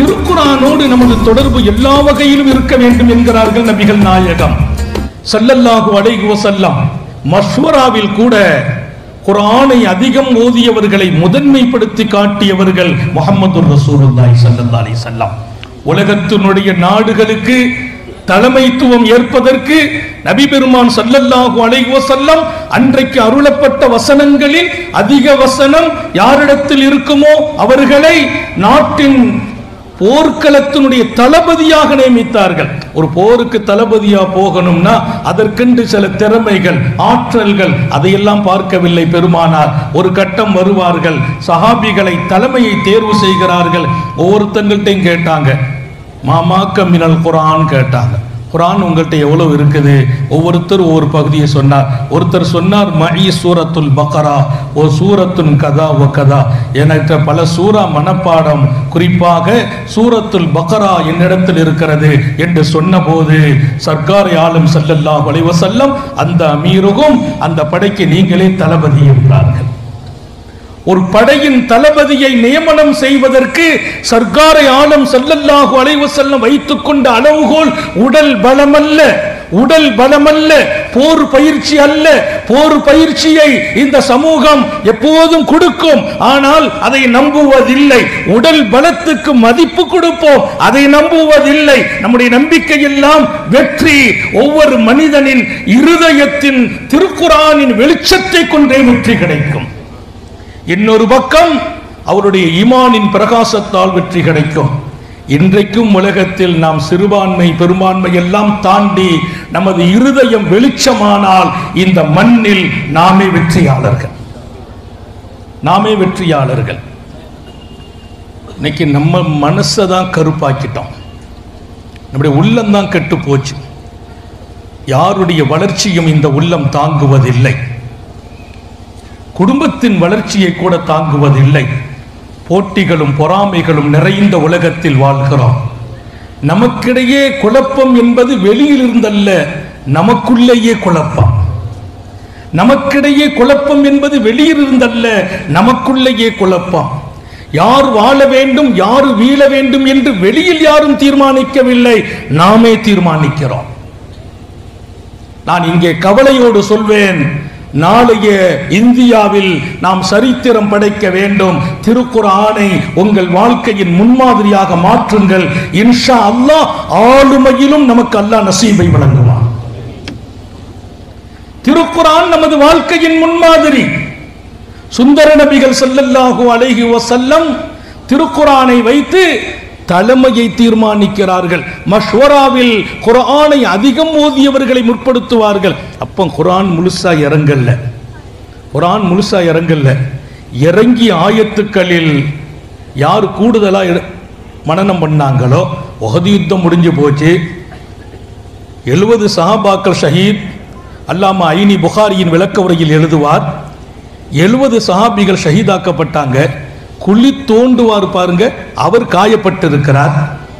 திருக்குர்ஆனோடு நமது தொடர்பு எல்லா வகையிலும் இருக்க வேண்டும் என்கிறார்கள் நபிகள் நாயகம் ஸல்லல்லாஹு அலைஹி வஸல்லம். மஷ்வராவில் கூட குர்ஆனை அதிகம் ஓதியவர்களை முதன்மைப்படுத்தி காட்டியவர்கள் முஹம்மதுர் ரசூலுல்லாஹி ஸல்லல்லாஹு அலைஹி வஸல்லம். உலகத்தினுடைய நாடுகளுக்கு தலைமைத்துவம் ஏற்பதற்கு நபி பெருமான் ஸல்லல்லாஹு அலைஹி வஸல்லம் அன்றைக்கு அருளப்பட்ட வசனங்களில் அதிக வசனம் யாரிடத்தில் இருக்குமோ அவர்களை நாட்டின் போர்க்களத்தினுடைய தளபதியாக நியமித்தார்கள். ஒரு போருக்கு தளபதியா போகணும்னா அதற்கென்று சில திறமைகள், ஆற்றல்கள், அதையெல்லாம் பார்க்கவில்லை பெருமானார். ஒரு கட்டம் வருவார்கள், சஹாபிகளை தலைமையை தேர்வு செய்கிறார்கள். ஒவ்வொருத்தங்கள்ட்டையும் கேட்டாங்க, மாமாக்க மினல் குர்ஆன் கேட்டாங்க. குர்ஆன் உங்கள்கிட்ட எவ்வளவு இருக்குது? ஒவ்வொருத்தர் ஒவ்வொரு பகுதியை சொன்னார். ஒருத்தர் சொன்னார் மஇ சூரத்துல் பக்ரா ஓ சூரத்துன் கதா வ கதா, என்கிட்ட பல சூரா மனப்பாடம், குறிப்பாக சூரத்துல் பக்ரா என்னிடத்தில் இருக்கிறது என்று சொன்னபோது சர்க்கார் ஆலம் ஸல்லல்லாஹு அலைஹி வஸல்லம் அந்த அமீருகும் அந்த படைக்கு நீங்களே தளபதி என்றார்கள். ஒரு படையின் தளபதியை நியமனம் செய்வதற்கு சர்க்காரை ஆலம் ஸல்லல்லாஹு அலைஹி வஸல்லம் வைத்துக் கொண்ட அளவுகோல் உடல் பலமல்ல, உடல் பலமல்ல, போர் பயிற்சி அல்ல. போர் பயிற்சியை இந்த சமூகம் எப்போதும் கொடுக்கும், ஆனால் அதை நம்புவதில்லை. உடல் பலத்துக்கு மதிப்பு கொடுப்போம், அதை நம்புவதில்லை. நம்முடைய நம்பிக்கை எல்லாம் வெற்றி. ஒவ்வொரு மனிதனின் இருதயத்தின் திருக்குர்ஆனின் வெளிச்சத்தை கொண்டே வெற்றி கிடைக்கும். இன்னொரு பக்கம் அவருடைய ஈமானின் பிரகாசத்தால் வெற்றி கிடைக்கும். இன்றைக்கும் உலகத்தில் நாம் சிறுபான்மை பெரும்பான்மை எல்லாம் தாண்டி நமது இருதயம் வெளிச்சமானால் இந்த மண்ணில் நாமே வெற்றியாளர்கள், நாமே வெற்றியாளர்கள். இன்னைக்கு நம்ம மனசை தான் கருப்பாக்கிட்டோம், நம்முடைய உள்ளம் தான் கெட்டு போச்சு. யாருடைய வளர்ச்சியும் இந்த உள்ளம் தாங்குவதில்லை, குடும்பத்தின் வளர்ச்சியை கூட தாங்குவதில்லை. போட்டிகளும் பொறாமைகளும் நிறைந்த உலகத்தில் வாழ்கிறோம். நமக்கிடையே குழப்பம் என்பது வெளியில் இருந்தல்ல, நமக்குள்ளேயே குழப்பம். நமக்கிடையே குழப்பம் என்பது வெளியில் இருந்தல்ல, நமக்குள்ளேயே குழப்பம். யார் வாழ வேண்டும், யார் வீழ வேண்டும் என்று வெளியில் யாரும் தீர்மானிக்கவில்லை, நாமே தீர்மானிக்கிறோம். நான் இங்கே கவலையோடு சொல்வேன், நாளைய இந்தியாவில் நாம் சரித்திரம் படைக்க வேண்டும். திருக்குர்ஆனை உங்கள் வாழ்க்கையின் முன்மாதிரியாக மாற்றுங்கள். இன்ஷா அல்லாஹ் ஆளுமையிலும் நமக்கு அல்லாஹ் நசீபை வழங்குவான். திருக்குர்ஆன் நமது வாழ்க்கையின் முன்மாதிரி. சுந்தர நபிகள் ஸல்லல்லாஹு அலைஹி வஸல்லம் திருக்குர்ஆனை வைத்து தலைமையை தீர்மானிக்கிறார்கள். மஷ்வராவில் குர்ஆனை அதிகம் ஓதியவர்களை முற்படுத்துவார்கள். அப்போ குர்ஆன் முழுசா இறங்கல்ல, குர்ஆன் முழுசா இறங்கல்ல. இறங்கிய ஆயத்துக்களில் யார் கூடுதலா மனனம் பண்ணாங்களோ, உஹது யுத்தம் முடிஞ்சு போச்சு, 70 சஹாபாக்கள் ஷஹீத். அல்லாமா ஐனி புகாரியின் விளக்க உரையில் எழுதுவார், 70 சஹாபிகள் ஷஹீதாக்கப்பட்டாங்க. குழி தோண்டுவார் பாருங்க, அவர் காயப்பட்டிருக்கிறார்.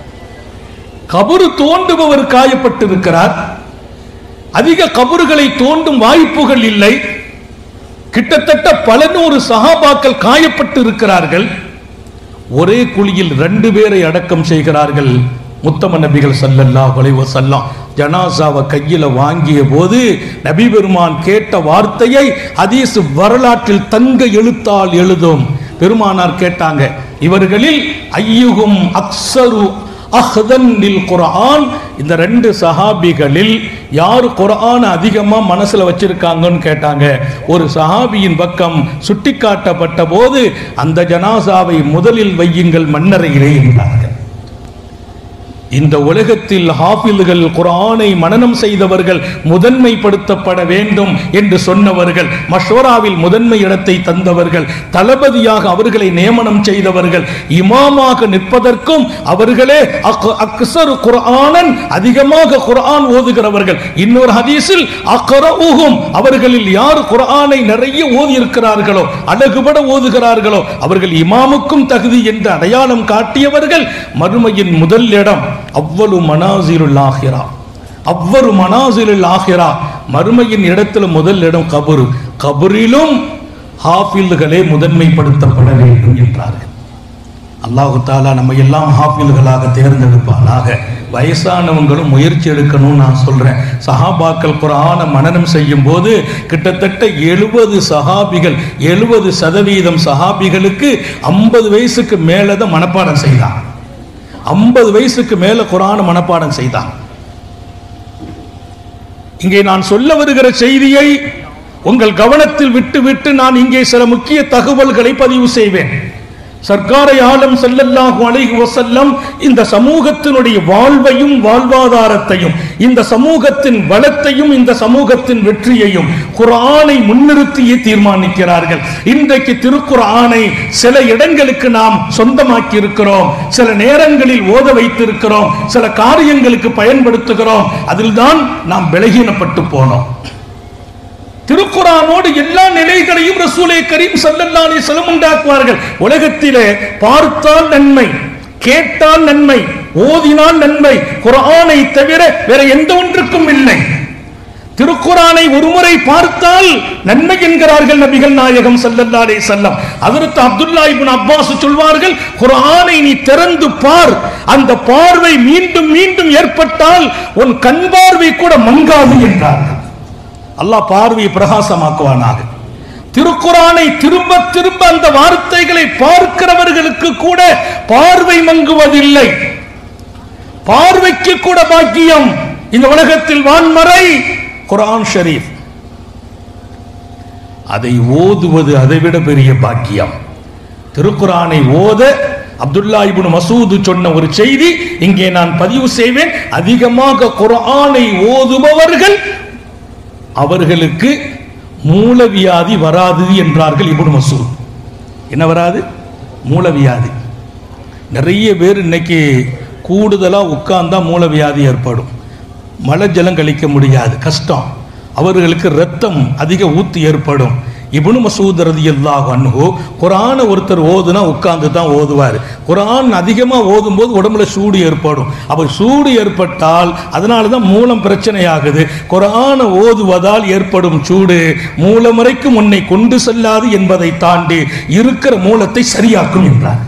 கபரு தோண்டுபவர் காயப்பட்டிருக்கிறார். அதிக கபறுகளை தோண்டும் வாய்ப்புகள் இல்லை. கிட்டத்தட்ட பல நூறு சஹாபாக்கள் காயப்பட்டு இருக்கிறார்கள். ஒரே குழியில் 2 பேரை அடக்கம் செய்கிறார்கள். முத்தம நபிகள் ஸல்லல்லாஹு அலைஹி வஸல்லம் ஜனாசாவை கையில வாங்கிய போது நபி பெருமான் கேட்ட வார்த்தையை ஹதீஸ் வரலாற்றில் தங்க எழுத்தால் எழுதும். பெருமானார் கேட்டாங்க, இவர்களில் ஐயுகும் அக்ஸரு அஹ்தன் லில் குர்ஆன், இந்த 2 சஹாபிகளில் யார் குர்ஆன் அதிகமா மனசுல வச்சிருக்காங்கன்னு கேட்டாங்க. ஒரு சஹாபியின் பக்கம் சுட்டிக்காட்டப்பட்ட போது அந்த ஜனாசாவை முதலில் வையுங்கள் மன்னரையிலே என்றார்கள். இந்த உலகத்தில் ஹாஃபில்கள், குர்ஆனை மனனம் செய்தவர்கள் முதன்மைப்படுத்தப்பட வேண்டும் என்று சொன்னவர்கள், மஷ்வராவில் முதன்மை இடத்தை தந்தவர்கள், தளபதியாக அவர்களை நியமனம் செய்தவர்கள், இமாமாக நிற்பதற்கும் அவர்களே அக்ஸரு குர்ஆனன், அதிகமாக குர்ஆன் ஓதுகிறவர்கள். இன்னொரு ஹதீஸில் அக்ரஉஹும், அவர்களில் யார் குர்ஆனை நிறைய ஓதி இருக்கிறார்களோ, அழகுபட ஓதுகிறார்களோ அவர்கள் இமாமுக்கும் தகுதி என்று அடையாளம் காட்டியவர்கள். மறுமையின் முதல் இடம் அவ்வளவு மனாசிலுல் ஆஹிரா, அவ்வளவு மனாசிலுல் ஆஹிரா, மறுமையின் இடத்துல முதல் இடம் கபரு. கபரிலும் ஹாஃபில்களே முதன்மைப்படுத்தப்பட வேண்டும் என்றார்கள். அல்லாஹு தாலா நம்ம எல்லாம் ஹாஃபில்களாக தேர்ந்தெடுப்பானாக. வயசானவங்களும் முயற்சி எடுக்கணும்னு நான் சொல்றேன். சஹாபாக்கள் குர்ஆனை மனனம் செய்யும் போது கிட்டத்தட்ட 70 சஹாபிகள் 70% சஹாபிகளுக்கு 50 வயசுக்கு மேலதான் மனப்பாடம் செய்தாங்க. 50 வயசுக்கு மேல குர்ஆனை மனப்பாடம் செய்தாங்க. இங்கே நான் சொல்ல வருகிற செய்தியை உங்கள் கவனத்தில் விட்டு நான் இங்கே சில முக்கிய தகவல்களை பதிவு செய்வேன். சர்க்காரை ஆலம் ஸல்லல்லாஹு அலைஹி வஸல்லம் இந்த சமூகத்தினுடைய வாழ்வையும் வாழ்வாதாரத்தையும், இந்த சமூகத்தின் வளத்தையும், இந்த சமூகத்தின் வெற்றியையும் குர்ஆனை முன்னிறுத்தியே தீர்மானிக்கிறார்கள். இன்றைக்கு திருக்குர்ஆனை சில இடங்களுக்கு நாம் சொந்தமாக்கி இருக்கிறோம், சில நேரங்களில் ஓத வைத்திருக்கிறோம், சில காரியங்களுக்கு பயன்படுத்துகிறோம். அதில்தான் நாம் பலகீனப்பட்டு போனோம். திருக்குர்ஆனோடு எல்லா நிலைகளையும் ரசூலே கரீம் ஸல்லல்லாஹு அலைஹி வஸல்லம் உண்டாக்குவார்கள். உலகத்திலே பார்த்தால் நன்மை, கேட்டால் நன்மை, ஓதினால் நன்மை, குர்ஆனை தவிர வேற எந்த ஒன்றுக்கும் இல்லை. திருக்குர்ஆனை ஒருமுறை பார்த்தால் நன்மை என்கிறார்கள் நபிகள் நாயகம் ஸல்லல்லாஹு அலைஹி வஸல்லம். ஹஜ்ரத் அப்துல்லா இப்னு அப்பாஸ் சொல்வார்கள், குர்ஆனை நீ திறந்து பார், அந்த பார்வை மீண்டும் மீண்டும் ஏற்பட்டால் உன் கண் பார்வை கூட மங்காது என்றார்கள். அல்லாஹ் பார்வையை பிரகாசமாக்குவானாக. திருக்குர்ஆனை திரும்ப திரும்ப அந்த வார்த்தைகளை பார்க்கிறவர்களுக்கு கூட பார்வை மங்குவதில்லை. பார்வைக்கு கூட பாக்கியம். இந்த உலகத்தில் வான்மறை குர்ஆன் ஷரீஃப், அதை ஓதுவது அதைவிட பெரிய பாக்கியம். திருக்குர்ஆனை ஓத அப்துல்லா இப்னு மசூத் சொன்ன ஒரு செய்தி இங்கே நான் பதிவு செய்வேன். அதிகமாக குர்ஆனை ஓதுபவர்கள் அவர்களுக்கு மூலவியாதி வராது என்றார்கள் இப்னு மசூத். என்ன வராது? மூலவியாதி. நிறைய பேர் இன்னைக்கு கூடுதலா உட்கார்ந்தா மூலவியாதி ஏற்படும். மழை ஜலம் கழிக்க முடியாது, கஷ்டம். அவர்களுக்கு ரத்தம் அதிக ஊத்து ஏற்படும். இப்னு மசூத் ரலியல்லாஹு அன்ஹு குர்ஆனை ஒருத்தர் ஓதுனா உட்கார்ந்து தான் ஓதுவார். குர்ஆன் அதிகமா ஓதும் போது உடம்புல சூடு ஏற்படும். அப்ப சூடு ஏற்பட்டால் அதனால தான் மூலம் பிரச்சனை ஆகுது. குர்ஆனை ஓதுவதால் ஏற்படும் சூடு மூலம் வரைக்கும் உன்னை கொண்டு செல்லாது என்பதை தாண்டி இருக்கிற மூலத்தை சரியாக்கும் என்றார்.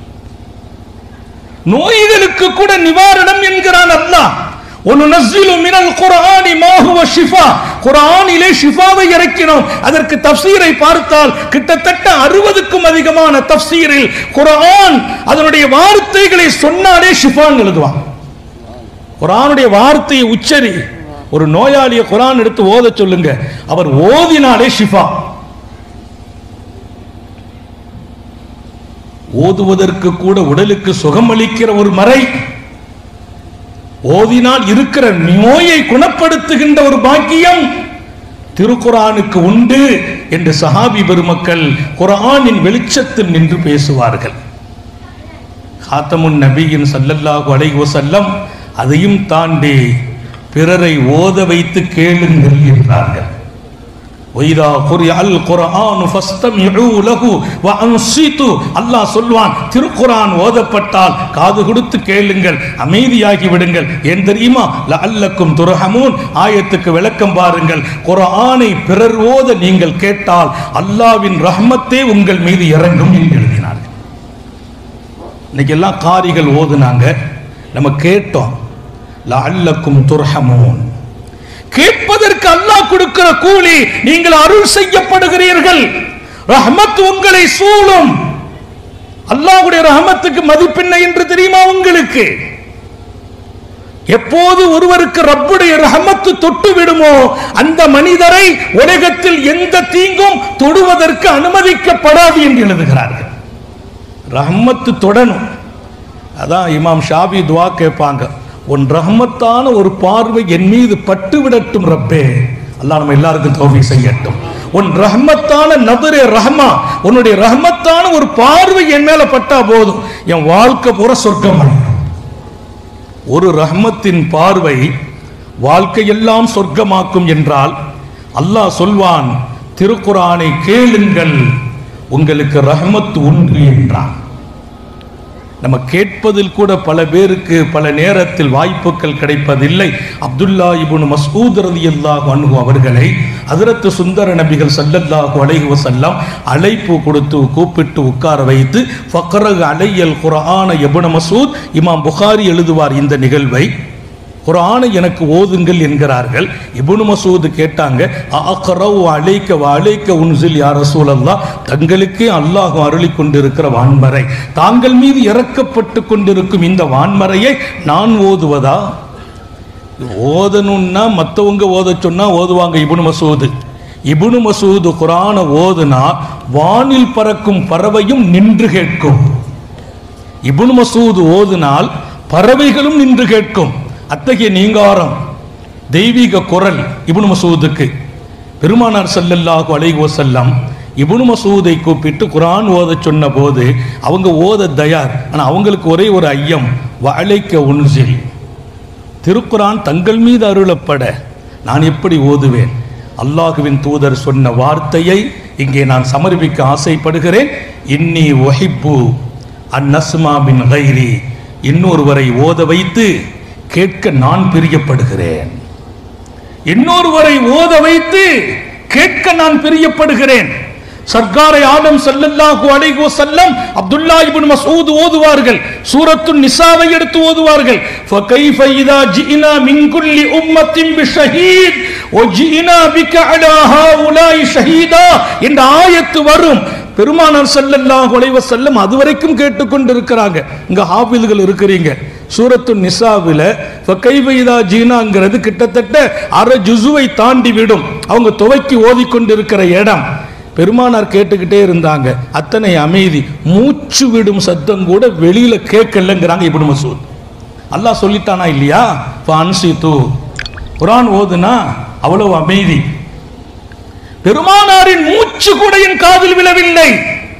நோய்களுக்கு கூட நிவாரணம் என்கிறான் அல்லாஹ். وَنُنَزِّلُ مِنَ الْقُرْآنِ مَا هُوَ شِفَاءٌ. குர்ஆனிலே ஷிஃபாவை இறக்கினோம். அதற்கு தஃப்சீரை பார்த்தால் கிட்டத்தட்ட 60க்கும் அதிகமான தஃப்சீரில் குர்ஆன் அதனுடைய வார்த்தைகளை சொன்னாலே ஷிஃபான்னு எழுதுவான். குர்ஆனுடைய வார்த்தையை உச்சரி. ஒரு நோயாளியை குர்ஆன் எடுத்து ஓத சொல்லுங்க, அவர் ஓதினாலே ஷிஃபா. ஓதுவதற்கு கூட உடலுக்கு சுகமளிக்கிற ஒரு மறை, ஓதினால் இருக்கிற நோயை குணப்படுத்துகின்ற ஒரு பாக்கியம் திருக்குர்ஆனுக்கு உண்டு என்று சஹாபி பெருமக்கள் குர்ஆனின் வெளிச்சத்தில் நின்று பேசுவார்கள். காத்தமுன் நபியின் ஸல்லல்லாஹு அலைஹி வஸல்லம் அதையும் தாண்டி பிறரை ஓத வைத்து கேளுங்கள் என்றார்கள். وَإِذَا قُرِئَ الْقُرْآنُ فَاسْتَمِعُوا لَهُ وَأَنصِتُوا. அல்லாஹ் சொல்வான், திருக்குர்ஆன் ஓதப்பட்டால் காது கொடுத்து கேளுங்கள், அமைதியாகி விடுங்கள். ஏன் தெரியுமா? லஅல்லக்கும் துர்ஹமூன். ஆயத்துக்கு விளக்கம் பாருங்கள். குர்ஆனை பிறர் ஓத நீங்கள் கேட்டால் அல்லாஹ்வின் ரஹ்மத்தே உங்கள் மீது இறங்கும் என்று எழுதினார்கள். இன்னைக்கு எல்லாம் காரிகள் ஓதுனாங்க, நம்ம கேட்டோம். லஅல்லக்கும் துர்ஹமூன். கேட்பதற்கு அல்லாஹ் கொடுக்கிற கூலி, நீங்கள் அருள் செய்யப்படுகிறீர்கள், ரஹ்மத் உங்களை சூழும். அல்லாஹ்வுடைய ரஹ்மத்துக்கு மதிப்பென்ன என்று தெரியுமா உங்களுக்கு? எப்போது ஒருவருக்கு ரப்புடைய ரஹ்மத்து தொட்டு விடுமோ அந்த மனிதரை உலகத்தில் எந்த தீங்கும் தொடுவதற்கு அனுமதிக்கப்படாது என்று எழுதுகிறார்கள். ரஹ்மத்து தொடணும். அதான் இமாம் ஷாஃபி துஆ கேட்பாங்க, உன் ரஹ்மத்தான ஒரு பார்வை என் மீது பட்டு விடட்டும் ரப்பே. அல்லாஹ் நம்ம எல்லாருக்கும் தௌஃபீக் செய்யட்டும். உன் ரஹ்மத்தான நதரே ரஹ்மா, உன்னுடைய ரஹ்மத்தான ஒரு பார்வை என் மேல பட்டா போதும், என் வாழ்க்கை பூரா சொர்க்கம். ஒரு ரஹ்மத்தின் பார்வை வாழ்க்கையெல்லாம் சொர்க்கமாக்கும் என்றால் அல்லாஹ் சொல்வான், திருக்குர்ஆனை கேளுங்கள், உங்களுக்கு ரஹ்மத் உண்டு என்றான். நம்ம கேட்பதில் கூட பல பேருக்கு பல நேரத்தில் வாய்ப்புகள் கிடைப்பதில்லை. அப்துல்லா இப்னு மஸ்ஊத் ரலியல்லாஹு அன்ஹு அவர்களை ஹஜ்ரத் சுந்தர நபிகள் ஸல்லல்லாஹு அலைஹி வஸல்லம் அழைப்பு கொடுத்து கூப்பிட்டு உட்கார வைத்து ஃபக்ரஹ் அலையல் குர்ஆன இப்னு மஸ்ஊத், இமாம் புகாரி எழுதுவார் இந்த நிகழ்வை, குர்ஆனை எனக்கு ஓதுங்கள் என்கிறார்கள். இப்னு மஸ்ஊத் கேட்டாங்க, அக்ரவு அலைக்க வ அலைக்க உன்சில் யா ரசூலல்லாஹ், தங்களுக்கே அல்லாஹ் அருளி கொண்டிருக்கிற வான்மறை, தாங்கள் மீது இறக்கப்பட்டு கொண்டிருக்கும் இந்த வான்மறையை நான் ஓதுவதா? ஓதணும்னா மற்றவங்க ஓத சொன்னா ஓதுவாங்க. இப்னு மஸ்ஊத் குர்ஆனை ஓதுனா வானில் பறக்கும் பறவையும் நின்று கேட்கும். இப்னு மஸ்ஊத் ஓதுனால் பறவைகளும் நின்று கேட்கும். அத்தகைய நீங்காரம் தெய்வீக குரல் இப்னு மஸ்ஊதுக்கு. பெருமானார் ஸல்லல்லாஹு அலைஹி வஸல்லம் இப்னு மஸ்ஊதை கூப்பிட்டு குர்ஆன் ஓத சொன்ன போது அவங்க ஓத தயார். ஆனால் அவங்களுக்கு ஒரே ஒரு ஐயம், வஅலைக்க உன்சில், திருக்குர்ஆன் தங்கள் மீது அருளப்பட நான் எப்படி ஓதுவேன்? அல்லாஹுவின் தூதர் சொன்ன வார்த்தையை இங்கே நான் சமர்ப்பிக்க ஆசைப்படுகிறேன். இன்னி வஹிப்பு அன் நஸ்மா பின் கைரி, இன்னொருவரை ஓத வைத்து கேட்க நான் பிரியப்படுகிறேன். இன்னொருவரை ஓத வைத்து கேட்க நான் பிரியப்படுகிறேன். சர்க்காரை ஆலம் ஸல்லல்லாஹு அலைஹி வஸல்லம் அப்துல்லா இப்னு மஸ்ஊத் ஓதுவார்கள். சூரத்துன் நிசாவை எடுத்து ஓதுவார்கள். ஃபகைஃப இதா ஜினா மின் குல்லி உம்மத்தின் பிஷஹீத் வ ஜினா பிக அலா ஹாஉலாஇ ஷஹீதா என்ற ஆயத்து வரும். பெருமானார் ஸல்லல்லாஹு அலைஹி வஸல்லம் அதுவரைக்கும் கேட்டுக்கொண்டிருக்கிறாங்க. இங்க ஹாஃபில்கள் இருக்கிறீங்க. சூரத்துன் நிசாவில ஃபகைஃப இதா ஜீனாங்கிறது கிட்டத்தட்ட அரை ஜுஸுவை தாண்டி விடும். அவங்க துவக்கி ஓதிக்கொண்டிருக்கிற இடம். பெருமானார் கேட்டுக்கிட்டே இருந்தாங்க. அத்தனை அமைதி, மூச்சு விடும் சத்தம் கூட வெளியில கேட்கலங்கிறாங்க இப்னு மஸ்ஊத். அல்லாஹ் சொல்லிட்டானா இல்லையா? ஃபஅன்சிது, குர்ஆன் ஓதுனா அவ்வளவு அமைதி. பெருமானாரின் மூச்சு கூட என் காதில் விழவில்லை,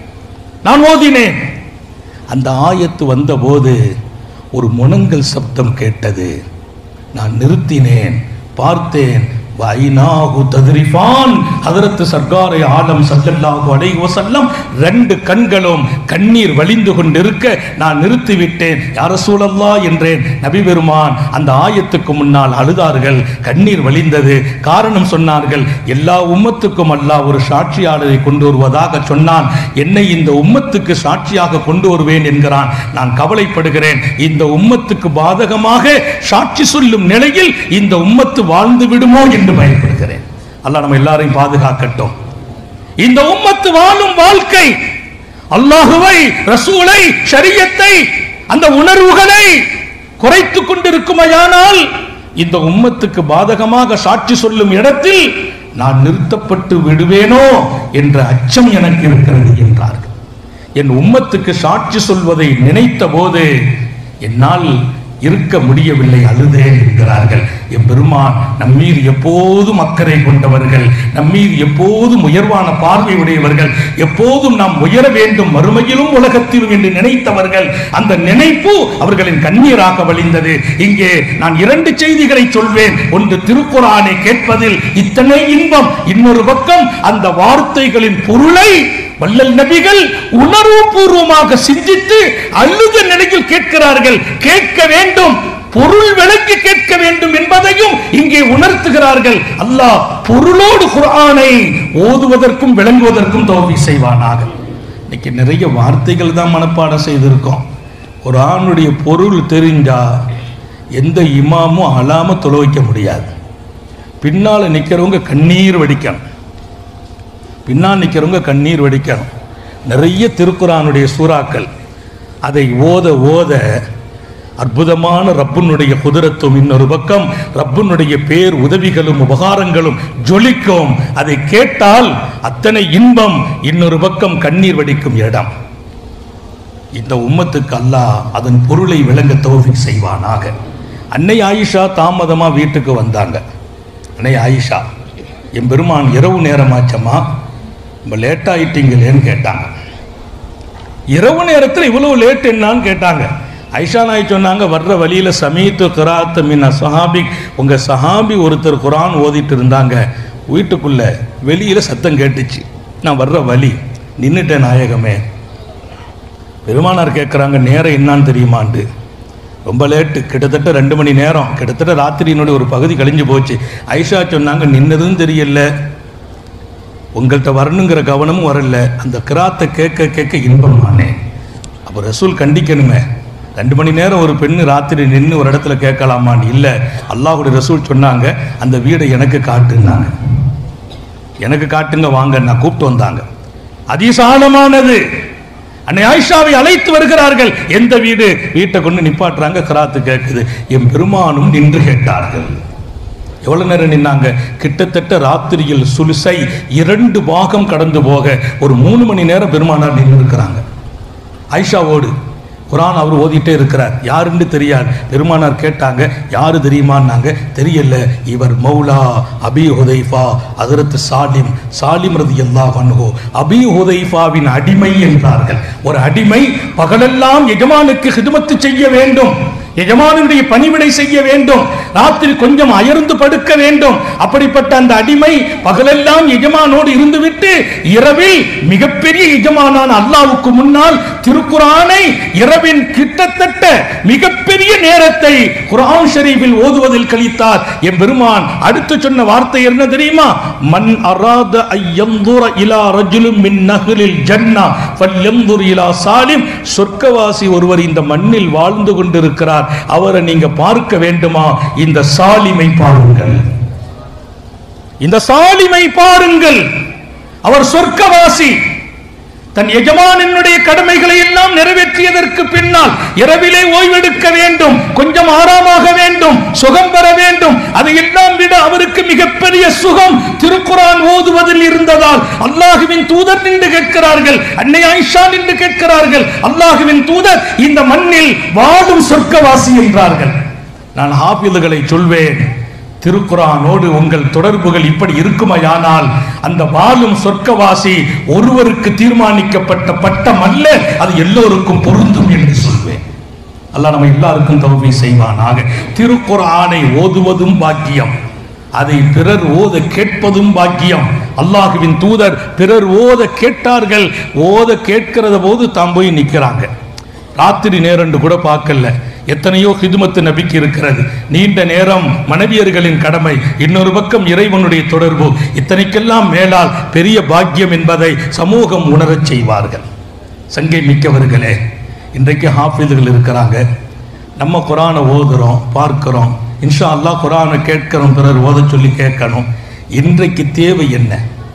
நான் ஓதினேன். அந்த ஆயத்து வந்த போது ஒரு முனங்கல் சப்தம் கேட்டது. நான் நிறுத்தினேன், பார்த்தேன். வைனாஹு தத்ரிஃபான், ஹஜ்ரத் சர்க்காரை ஆலம் ஸல்லல்லாஹு அலைஹி வஸல்லம் ரெண்டு கண்களும் கண்ணீர் வழிந்து கொண்டிருக்க நான் நிறுத்திவிட்டேன். யா ரசூலல்லாஹ் என்றேன். நபி பெருமான் அந்த ஆயத்துக்கு முன்னால் அழுதார்கள், கண்ணீர் வழிந்தது. காரணம் சொன்னார்கள், எல்லா உம்மத்துக்கும் அல்லாஹ் ஒரு சாட்சியாளரை கொண்டு வருவதாக சொன்னான். என்னை இந்த உம்மத்துக்கு சாட்சியாக கொண்டு வருவேன் என்கிறான். நான் கவலைப்படுகிறேன், இந்த உம்மத்துக்கு பாதகமாக சாட்சி சொல்லும் நிலையில் இந்த உம்மத்து வாழ்ந்து விடுமோ என்று பயப்படுகிறேன். அல்லாஹ் நம்ம எல்லாரையும் பாதுகாக்கட்டும். இந்த உம்மத்து வாழும் வாழ்க்கை அல்லாஹுவை, ரசூலை, ஷரியத்தை, அந்த உணர்வுகளை குறைத்துக் கொண்டிருக்குமையானால் இந்த உம்மத்துக்கு பாதகமாக சாட்சி சொல்லும் இடத்தில் நான் நிறுத்தப்பட்டு விடுவேனோ என்ற அச்சம் எனக்கு இருக்கிறது என்றார்கள். என் உம்மத்துக்கு சாட்சி சொல்வதை நினைத்த போது என்னால் இருக்க முடியவில்லை, அழுதேன் என்கிறார்கள். எம்பெருமான் நம்மீது எப்போதும் அக்கறை கொண்டவர்கள், நம்மீது எப்போதும் உயர்வான பார்வை உடையவர்கள், எப்போதும் நாம் உயர வேண்டும் மறுமையிலும் உலகத்திலும் என்று நினைத்தவர்கள். அந்த நினைப்பு அவர்களின் கண்ணீராக வழிந்தது. இங்கே நான் இரண்டு செய்திகளை சொல்வேன். ஒன்று, திருக்குர்ஆனை கேட்பதில் இத்தனை இன்பம். இன்னொரு பக்கம் அந்த வார்த்தைகளின் பொருளை வல்லல் நபிகள் உணர்வு பூர்வமாக சிந்தித்து அழுத நிலையில் கேட்கிறார்கள். கேட்க வேண்டும், பொருள் விளக்கி கேட்க வேண்டும் என்பதையும் இங்கே உணர்த்துகிறார்கள். அல்லாஹ் பொருளோடு குர்ஆனை ஓதுவதற்கும் விளங்குவதற்கும் தௌஃபீக் செய்வானாக. இன்னைக்கு நிறைய வார்த்தைகள் தான் மனப்பாடம் செய்திருக்கோம். குர்ஆனுடைய பொருள் தெரிஞ்சா எந்த இமாமும் அழாம தொழ வைக்க முடியாது. பின்னால நிக்கிறவங்க கண்ணீர் வடிக்கணும், பின்னால் நிற்கிறவங்க கண்ணீர் வடிக்கணும். நிறைய திருக்குர்ஆனுடைய சூறாக்கள் அதை ஓத ஓத அற்புதமான ரப்புனுடைய குதிரத்தும், இன்னொரு பக்கம் ரப்புனுடைய பேர் உதவிகளும் உபகாரங்களும் ஜொலிக்கும். அதை கேட்டால் அத்தனை இன்பம். இன்னொரு பக்கம் கண்ணீர் வடிக்கும் இடம். இந்த உம்மத்துக்கு அல்லாஹ் அதன் பொருளை விளங்க தௌஃபீக் செய்வானாக. அன்னை ஆயிஷா தாமதமா வீட்டுக்கு வந்தாங்க. அன்னை ஆயிஷா, என் பெருமான் இரவு நேரமாச்சம்மா, ரொம்ப லேட் ஆயிட்டீங்களேன்னு கேட்டாங்க. இரவு நேரத்தில் இவ்வளவு லேட் என்னான்னு கேட்டாங்க. ஐஷா நாய் சொன்னாங்க, வர்ற வழியில் சமீத்து கிராத் மின் சஹாபிக், உங்கள் சஹாபி ஒருத்தர் குர்ஆன் ஓதிட்டு இருந்தாங்க, வீட்டுக்குள்ள வெளியில் சத்தம் கேட்டுச்சு, நான் வர்ற வழி நின்றுட்டேன் நாயகமே. பெருமானார் கேட்குறாங்க, நேரம் என்னான்னு தெரியுமாண்டு. ரொம்ப லேட்டு, கிட்டத்தட்ட 2 மணி நேரம், கிட்டத்தட்ட ராத்திரியினுடைய ஒரு பகுதி கழிஞ்சு போச்சு. ஆயிஷா சொன்னாங்க, நின்னதும் தெரியல, உங்கள்கிட்ட வரணுங்கிற கவனமும் வரல, அந்த கிராத்தை கேட்க கேட்க இன்பமானே. அப்போ ரசூல் கண்டிக்கணுமே, 2 மணி நேரம் ஒரு பெண்ணு ராத்திரி நின்று ஒரு இடத்துல கேட்கலாமான்னு. இல்லை, அல்லாஹ்வுடைய ரசூல் சொன்னாங்க, அந்த வீடை எனக்கு காட்டுனாங்க. எனக்கு காட்டுங்க வாங்க, நான் கூப்பிட்டு வந்தாங்க. அதிசாலமானது. அன்னை ஆயிஷாவை அழைத்து வருகிறார்கள். எந்த வீடு? வீட்டை கொண்டு நிப்பாட்டுறாங்க, கிராத்து கேட்குது. என் பெருமானும் நின்று கேட்டார்கள். எவ்வளவு நேரம் நின்னாங்க? கிட்டத்தட்ட ராத்திரியில் சுலுசை 2 பாகம் கடந்து போக ஒரு 3 மணி நேரம் பெருமானார் நின்று இருக்கிறாங்க. ஆயிஷாவோடு குரான் அவர் ஓதிட்டே இருக்கிறார். யாருன்னு தெரியாது. பெருமானார் கேட்டாங்க, யாரு தெரியுமான்னாங்க. தெரியல, இவர் மௌலா அபி ஹுதைஃபா ஹஜ்ரத் சாலிம் ரலியல்லாஹு அன்ஹு, அபி ஹுதைஃபாவின் அடிமை என்றார்கள். ஒரு அடிமை பகலெல்லாம் எஜமானுக்கு ஹிதுமத்து செய்ய வேண்டும், எஜமானுடைய பணிவிடை செய்ய வேண்டும், ராத்திரி கொஞ்சம் அயர்ந்து படுக்க வேண்டும். அப்படிப்பட்ட அந்த அடிமை பகலெல்லாம் எஜமானோடு இருந்துவிட்டு இரவில் மிகப்பெரிய எஜமானான அல்லாஹ்வுக்கு முன்னால் திருக்குரானை இரவின் கிட்டத்தட்ட மிகப்பெரிய நேரத்தை குர்ஆன் ஷரீஃபில் ஓதுவதில் கழித்தார். என் பெருமான் அடுத்து சொன்ன வார்த்தை என்ன தெரியுமா? மன் அராத ஐயந்துர இலா ரஜுலும் மின் நஹ்லில் ஜன்னா ஃபல்யந்துர் இலா சாலிம். சொர்க்கவாசி ஒருவர் இந்த மண்ணில் வாழ்ந்து கொண்டிருக்கிறார், அவரை நீங்க பார்க்க வேண்டுமா? இந்த சாலிமை பாருங்கள், இந்த சாலிமை பாருங்கள். அவர் சொர்க்கவாசி. தன் எஜமானினுடைய கடமைகளை எல்லாம் நிறைவேற்றியதற்கு பின்னால் இரவிலே ஓய்வெடுக்க வேண்டும், கொஞ்சம் ஆறாமாக வேண்டும், சுகம் பெற வேண்டும். அதையெல்லாம் விட அவருக்கு மிகப்பெரிய சுகம் திருக்குரான் ஓதுவதில் இருந்ததால் அல்லாஹ்வின் தூதர் நின்று கேட்கிறார்கள், அன்னை ஆயிஷா நின்று கேட்கிறார்கள், அல்லாஹ்வின் தூதர் இந்த மண்ணில் வாழும் சொர்க்கவாசி என்றார்கள். நான் ஹாஃபிதுகளை சொல்வேன், திருக்குரானோடு உங்கள் தொடர்புகள் இப்படி இருக்குமையானால் அந்த வாழும் சொர்க்கவாசி ஒருவருக்கு தீர்மானிக்கப்பட்ட பட்டம் அல்ல, அது எல்லோருக்கும் பொருந்தும் என்று சொல்வேன். அல்லாஹ் நம்ம எல்லாருக்கும் தௌஃபீக் செய்வானாக. திருக்குரானை ஓதுவதும் பாக்கியம், அதை பிறர் ஓத கேட்பதும் பாக்கியம். அல்லாஹ்வின் தூதர் பிறர் ஓத கேட்டார்கள், ஓத கேட்கிறத போது தாம் போய் நிற்கிறாங்க. ராத்திரி நேரண்டு கூட பார்க்கல. எத்தனையோ ஹிதுமத்து நபிக்கு இருக்கிறது, நீண்ட நேரம் மனைவியர்களின் கடமை, இன்னொரு பக்கம் இறைவனுடைய தொடர்பு, இத்தனைக்கெல்லாம் மேலால் பெரிய பாக்கியம் என்பதை சமூகம் உணரச் செய்வார்கள். சங்கை மிக்கவர்களே, இன்றைக்கு ஹாஃபிதுகள் இருக்கிறாங்க. நம்ம குரானை ஓதுறோம், பார்க்கிறோம், இன்ஷா அல்லாஹ் குரானை கேட்கிறோம், பிறர் ஓத சொல்லி கேட்கணும். இன்றைக்கு தேவை என்ன?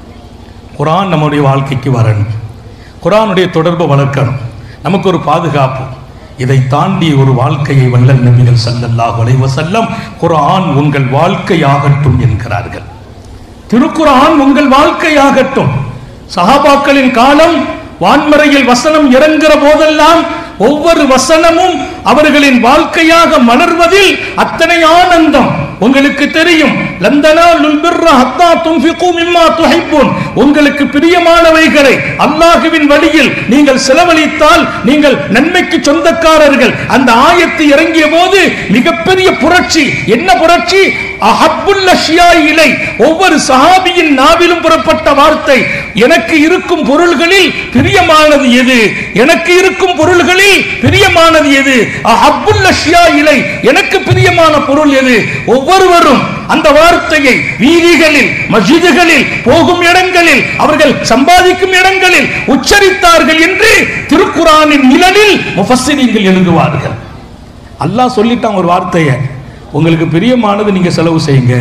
குரான் நம்முடைய வாழ்க்கைக்கு வரணும், குரானுடைய தொடர்பை வளர்க்கணும், நமக்கு ஒரு பாதுகாப்பு. இதை தாண்டி ஒரு வாழ்க்கையை வல்லல் நபிகள் ஸல்லல்லாஹு அலைஹி வஸல்லம் குர்ஆன் உங்கள் வாழ்க்கையாகட்டும் என்கிறார்கள். திருக்குர்ஆன் உங்கள் வாழ்க்கையாகட்டும். சஹாபாக்களின் காலம் வான்மறையில் வசனம் இறங்குற போதெல்லாம் ஒவ்வொரு வசனமும் அவர்களின் வாழ்க்கையாக மலர்வதில் அத்தனை ஆனந்தம். உங்களுக்கு தெரியும், லந்தனாலுல் பிர்ர ஹத்தா துன்ஃபிகு மிம்மா துஹிப்பூன். உங்களுக்கு பிரியமானவைகளை அல்லாஹ்வின் வழியில் நீங்கள் செலவழித்தால் நீங்கள் நன்மைக்கு சொந்தக்காரர்கள். அந்த ஆயத்து இறங்கிய போது மிகப்பெரிய புரட்சி. என்ன புரட்சி? அஹப்புல் அஷ்யா இலை. ஒவ்வொரு சஹாபியின் நாவிலும் புறப்பட்ட வார்த்தை, எனக்கு இருக்கும் பொருள்களில் பிரியமானது எது? எனக்கு இருக்கும் பொருள்களில் பிரியமானது எது? அஹப்புல் அஷ்யா இலை. எனக்கு பிரியமான பொருள் எது? ஒவ்வொருவரும் அந்த வார்த்தையை வீதிகளில், மஸ்ஜிதுகளில், போகும் இடங்களில், அவர்கள் சம்பாதிக்கும் இடங்களில் உச்சரித்தார்கள் என்று திருக்குரானின் நிழலில் முஃபஸ்ஸிரீன்கள் எழுதுவார்கள். அல்லாஹ் சொல்லிட்டான் ஒரு வார்த்தையை, உங்களுக்கு பிரியமானது நீங்க செலவு செய்யுங்க,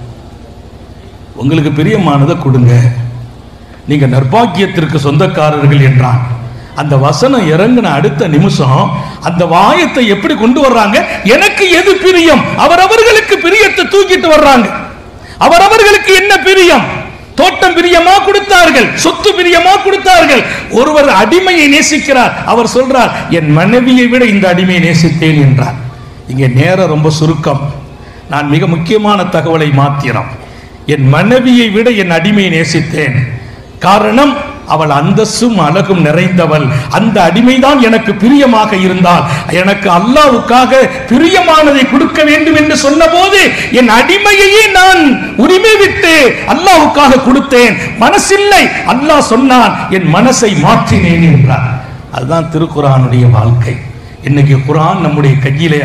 உங்களுக்கு பிரியமானதை கொடுங்க, நீங்க நற்பாக்கியத்திற்கு சொந்தக்காரர்கள் என்றான். அந்த வசனம் இறங்கின அடுத்த நிமிஷம் அந்த வாயத்தை எப்படி கொண்டு வர்றாங்க? எனக்கு எது பிரியம்? அவரவர்களுக்கு பிரியத்தை தூக்கிட்டு வர்றாங்க. அவரவர்களுக்கு என்ன பிரியம்? தோட்டம் பிரியமா கொடுத்தார்கள், சொத்து பிரியமா கொடுத்தார்கள். ஒருவர் அடிமையை நேசிக்கிறார், அவர் சொல்றார், என் மனைவியை விட இந்த அடிமையை நேசித்தேன் என்றார். இங்கே நேரம் ரொம்ப சுருக்கம், நான் மிக முக்கியமான தகவலை மாத்திரம். என் மனைவியை விட என் அடிமையை நேசித்தேன். காரணம், அவள் அந்தஸ்தும் அழகும் நிறைந்தவள். அந்த அடிமைதான் எனக்கு பிரியமாக இருந்தால், எனக்கு அல்லாஹ்வுக்காக பிரியமானதை கொடுக்க வேண்டும் என்று சொன்னபோது என் அடிமையையே நான் உரிமை விட்டு அல்லாஹ்வுக்காக கொடுத்தேன். மனசில்லை. அல்லாஹ் சொன்னான், என் மனசை மாற்றினேன் என்றார். அதுதான் திருக்குர்ஆனுடைய வாழ்க்கை. இன்னைக்கு குர்ஆன் நம்முடைய கையிலே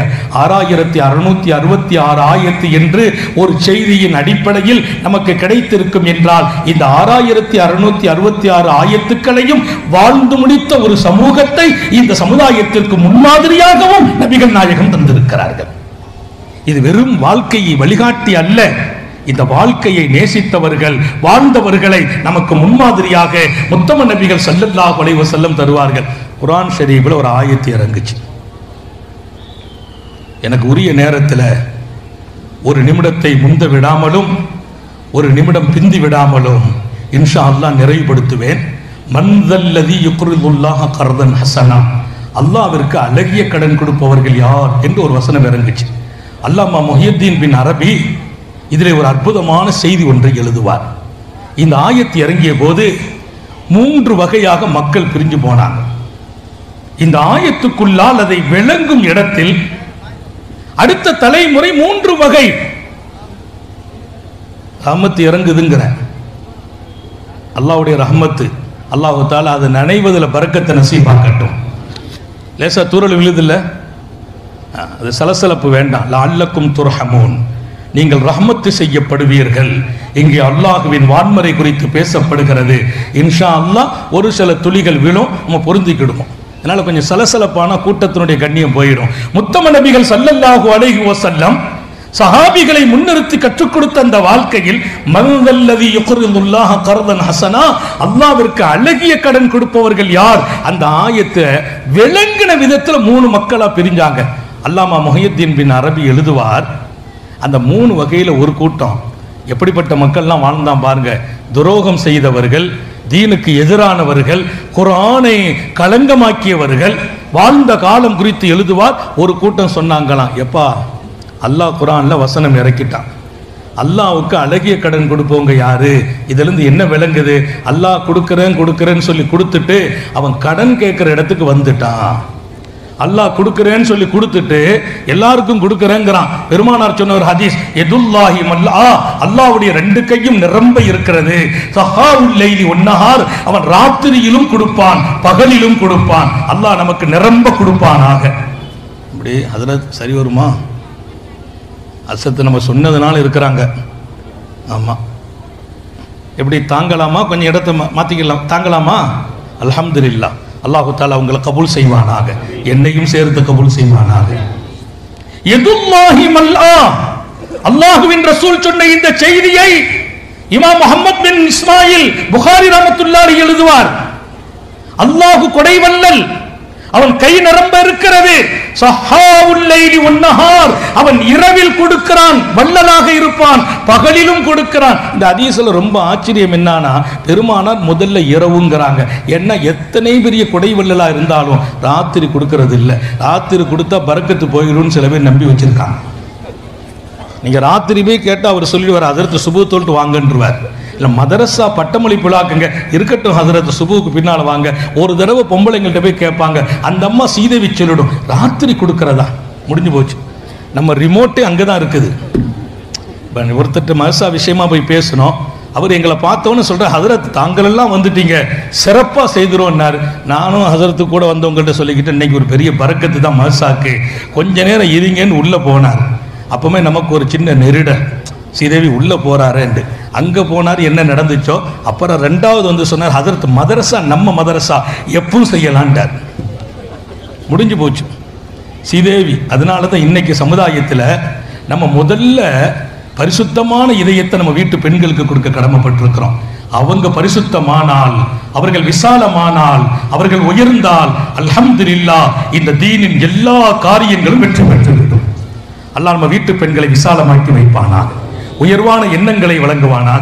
6666 ஆயத்து என்று ஒரு செய்தியின் அடிப்படையில் நமக்கு கிடைத்திருக்கும் என்றால், இந்த 6666 ஆயத்துக்களையும் வாழ்ந்து முடித்த ஒரு சமூகத்தை இந்த சமுதாயத்திற்கு முன்மாதிரியாகவும் நபிகள் நாயகம் தந்திருக்கிறார்கள். இது வெறும் வாழ்க்கையை வழிகாட்டி அல்ல, இந்த வாழ்க்கையை நேசித்தவர்கள், வாழ்ந்தவர்களை நமக்கு முன்மாதிரியாக முத்தம நபிகள் ஸல்லல்லாஹு அலைஹி வஸல்லம் தருவார்கள். குர்ஆன் ஷரீஃபில் ஒரு ஆயத்து இறங்குச்சு. எனக்கு உரிய நேரத்தில் ஒரு நிமிடத்தை முந்த விடாமலும் ஒரு நிமிடம் பிந்தி விடாமலும் இன்ஷா அல்லாஹ் நிறைவுபடுத்துவேன். மன்தல்லதி யுக்ரிதுல்லாஹ கர்தன் ஹஸனா, அல்லாஹ்விற்கு அழகிய கடன் கொடுப்பவர்கள் யார் என்று ஒரு வசனம் இறங்குச்சு. அல்லாமா முஹியுத்தீன் பின் அரபி இதிலே ஒரு அற்புதமான செய்தி ஒன்றை எழுதுவார். இந்த ஆயத்து இறங்கிய போது 3 வகையாக மக்கள் பிரிஞ்சு போனாங்க. இந்த ஆயத்துக்குள்ளால் அதை விளங்கும் இடத்தில் அடுத்த தலைமுறை 3 வகை ரஹ்மத் இறங்குதுங்கிற அல்லாஹ்வுடைய ரஹ்மத்து. அல்லாஹ் தஆலா அதை நனைவதில் பரக்கத்தை நசீபாக்கட்டும். லேசா தூறல் விழுதில்ல, அது சலசலப்பு வேண்டாம். லஅல்லக்கும் துர்ஹமூன், நீங்கள் ரஹ்மத்து செய்யப்படுவீர்கள். இங்கே அல்லாஹ்வின் வான்மறை குறித்து பேசப்படுகிறது. இன்ஷா அல்லாஹ் ஒரு சில துளிகள் விழும், நம்ம பொருந்திக்கிடுவோம். அதனால கொஞ்சம் சலசலப்பான கூட்டத்தினுடைய கண்ணியம் போயிடும். முத்தம நபிகள் ஸல்லல்லாஹு அலைஹி வஸல்லம் சஹாபிகளை முன்னிறுத்தி கற்றுக் கொடுத்த அந்த வாழ்க்கையில் மன்தல்லதி யுக்ரிதுல்லாஹ கர்தன் ஹஸனா, அல்லாஹ்விற்கு அழகிய கடன் கொடுப்பவர்கள் யார், அந்த ஆயத்தை விளங்கின விதத்தில் 3 மக்களா பிரிஞ்சாங்க. அல்லாமா முஹியுத்தீன் பின் அரபி எழுதுவார், அந்த 3 வகையில் ஒரு கூட்டம் எப்படிப்பட்ட மக்கள்லாம் வாழ்ந்தான் பாருங்க. துரோகம் செய்தவர்கள், தீனுக்கு எதிரானவர்கள், குர்ஆனை களங்கமாக்கியவர்கள் வாழ்ந்த காலம் குறித்து எழுதுவார். ஒரு கூட்டம் சொன்னாங்களாம், எப்பா அல்லாஹ் குர்ஆன்ல வசனம் இறக்கிட்டான், அல்லாஹ்வுக்கு அழகிய கடன் கொடுப்பவங்க யாரு, இதிலிருந்து என்ன விளங்குது, அல்லாஹ் கொடுக்கிறேன்னு சொல்லி கொடுத்துட்டு அவன் கடன் கேட்கிற இடத்துக்கு வந்துட்டான். அல்லாஹ் கொடுக்கிறேன்னு சொல்லி கொடுத்துட்டு எல்லாருக்கும் கொடுக்கிறேங்கிறான். பெருமானார் சொன்ன ஒரு ஹதீஸ், யதுல்லாஹி மல்லா, அல்லாஹ்வுடைய 2 கையும் நிரம்ப இருக்கிறது. சஹாவுல் லைலி வன்னஹார், அவன் ராத்திரியிலும் கொடுப்பான் பகலிலும் கொடுப்பான். அல்லாஹ் நமக்கு நிரம்ப கொடுப்பானாக. அப்படி ஹஜ்ரத் சரி வருமா? அசத்து நம்ம சொன்னதுனால இருக்கிறாங்க. ஆமா, எப்படி தாங்கலாமா? கொஞ்சம் இடத்தை மாத்திக்கலாம், தாங்கலாமா? அல்ஹம்துலில்லாஹ். அல்லாஹு தஆலா உங்களை கபூல் செய்வானாக, என்னையும் சேர்த்து கபூல் செய்வானாக. யதுல்லாஹி மல்லா, அல்லாஹ்வின் ரசூல் சொன்ன இந்த செய்தியை இமாம் முஹம்மத் பின் இஸ்மாயில் புகாரி ரஹ்மத்துல்லாஹி எழுதுவார். அல்லாஹ் கொடைவல்லல், அவன் கை நிரம்ப இருக்கிறது. சஹாவுல் லைலி வன்னஹார், அவன் இரவில் கொடுக்கிறான், வல்லலாக இருப்பான், பகலிலும் கொடுக்கிறான். இந்த ஹதீஸ்ல ரொம்ப ஆச்சரியம் என்னன்னா, பெருமானார் முதல்ல இரவுங்கிறாங்க. என்ன எத்தனை பெரிய கொடை வல்லலா இருந்தாலும் ராத்திரி கொடுக்கிறது இல்லை. ராத்திரி கொடுத்தா பரக்கத்து போயிடும்னு சில பேர் நம்பி வச்சிருக்காங்க. நீங்க ராத்திரி போய் கேட்டா அவர் சொல்லிடுவார், ஹஜ்ரத் சுபு தொல்ட்டு வாங்கன்றுவார். இல்லை மதரசா பட்டமொழி புழாக்குங்க இருக்கட்டும், ஹஜ்ரத் சுபுவுக்கு பின்னால் வாங்க. ஒரு தடவை பொம்பளைங்கள்ட்ட போய் கேட்பாங்க, அந்த அம்மா சீதேவி சொல்லிடும், ராத்திரி கொடுக்கறதா, முடிஞ்சு போச்சு. நம்ம ரிமோட்டே அங்கே தான் இருக்குது. ஒருத்தட்ட மதரசா விஷயமா போய் பேசணும். அவர் எங்களை பார்த்தோன்னு சொல்ற, ஹஜ்ரத் தாங்களெல்லாம் வந்துட்டீங்க, சிறப்பாக செய்திருவோம்னாரு. நானும் ஹஜ்ரத்து கூட வந்தவங்கள்ட்ட சொல்லிக்கிட்டு, இன்னைக்கு ஒரு பெரிய பரக்கத்து தான் மதரசாக்கு, கொஞ்ச நேரம் இருங்கன்னு உள்ளே போனார். அப்பவுமே நமக்கு ஒரு சின்ன நெருடல், சீதேவி உள்ள போறாருன்னு. அங்க போனார், என்ன நடந்துச்சோ. அப்புறம் 2வது வந்து சொன்னார், ஹஜ்ரத் மதரசா நம்ம மதரசா எப்பவும் செய்யலான்ட்டார். முடிஞ்சு போச்சு சீதேவி. அதனால தான் இன்னைக்கு சமுதாயத்தில் நம்ம முதல்ல பரிசுத்தமான இதயத்தை நம்ம வீட்டு பெண்களுக்கு கொடுக்க கடமைப்பட்டிருக்கிறோம். அவங்க பரிசுத்தமானால், அவர்கள் விசாலமானால், அவர்கள் உயர்ந்தால், அல்ஹம்துலில்லாஹ் இந்த தீனின் எல்லா காரியங்களும் வெற்றி பெற்றுவிடும். அல்லாஹ் நம்ம வீட்டு பெண்களை விசாலமாக்கி வைப்பானாக, உயர்வான எண்ணங்களை வழங்குவானாக.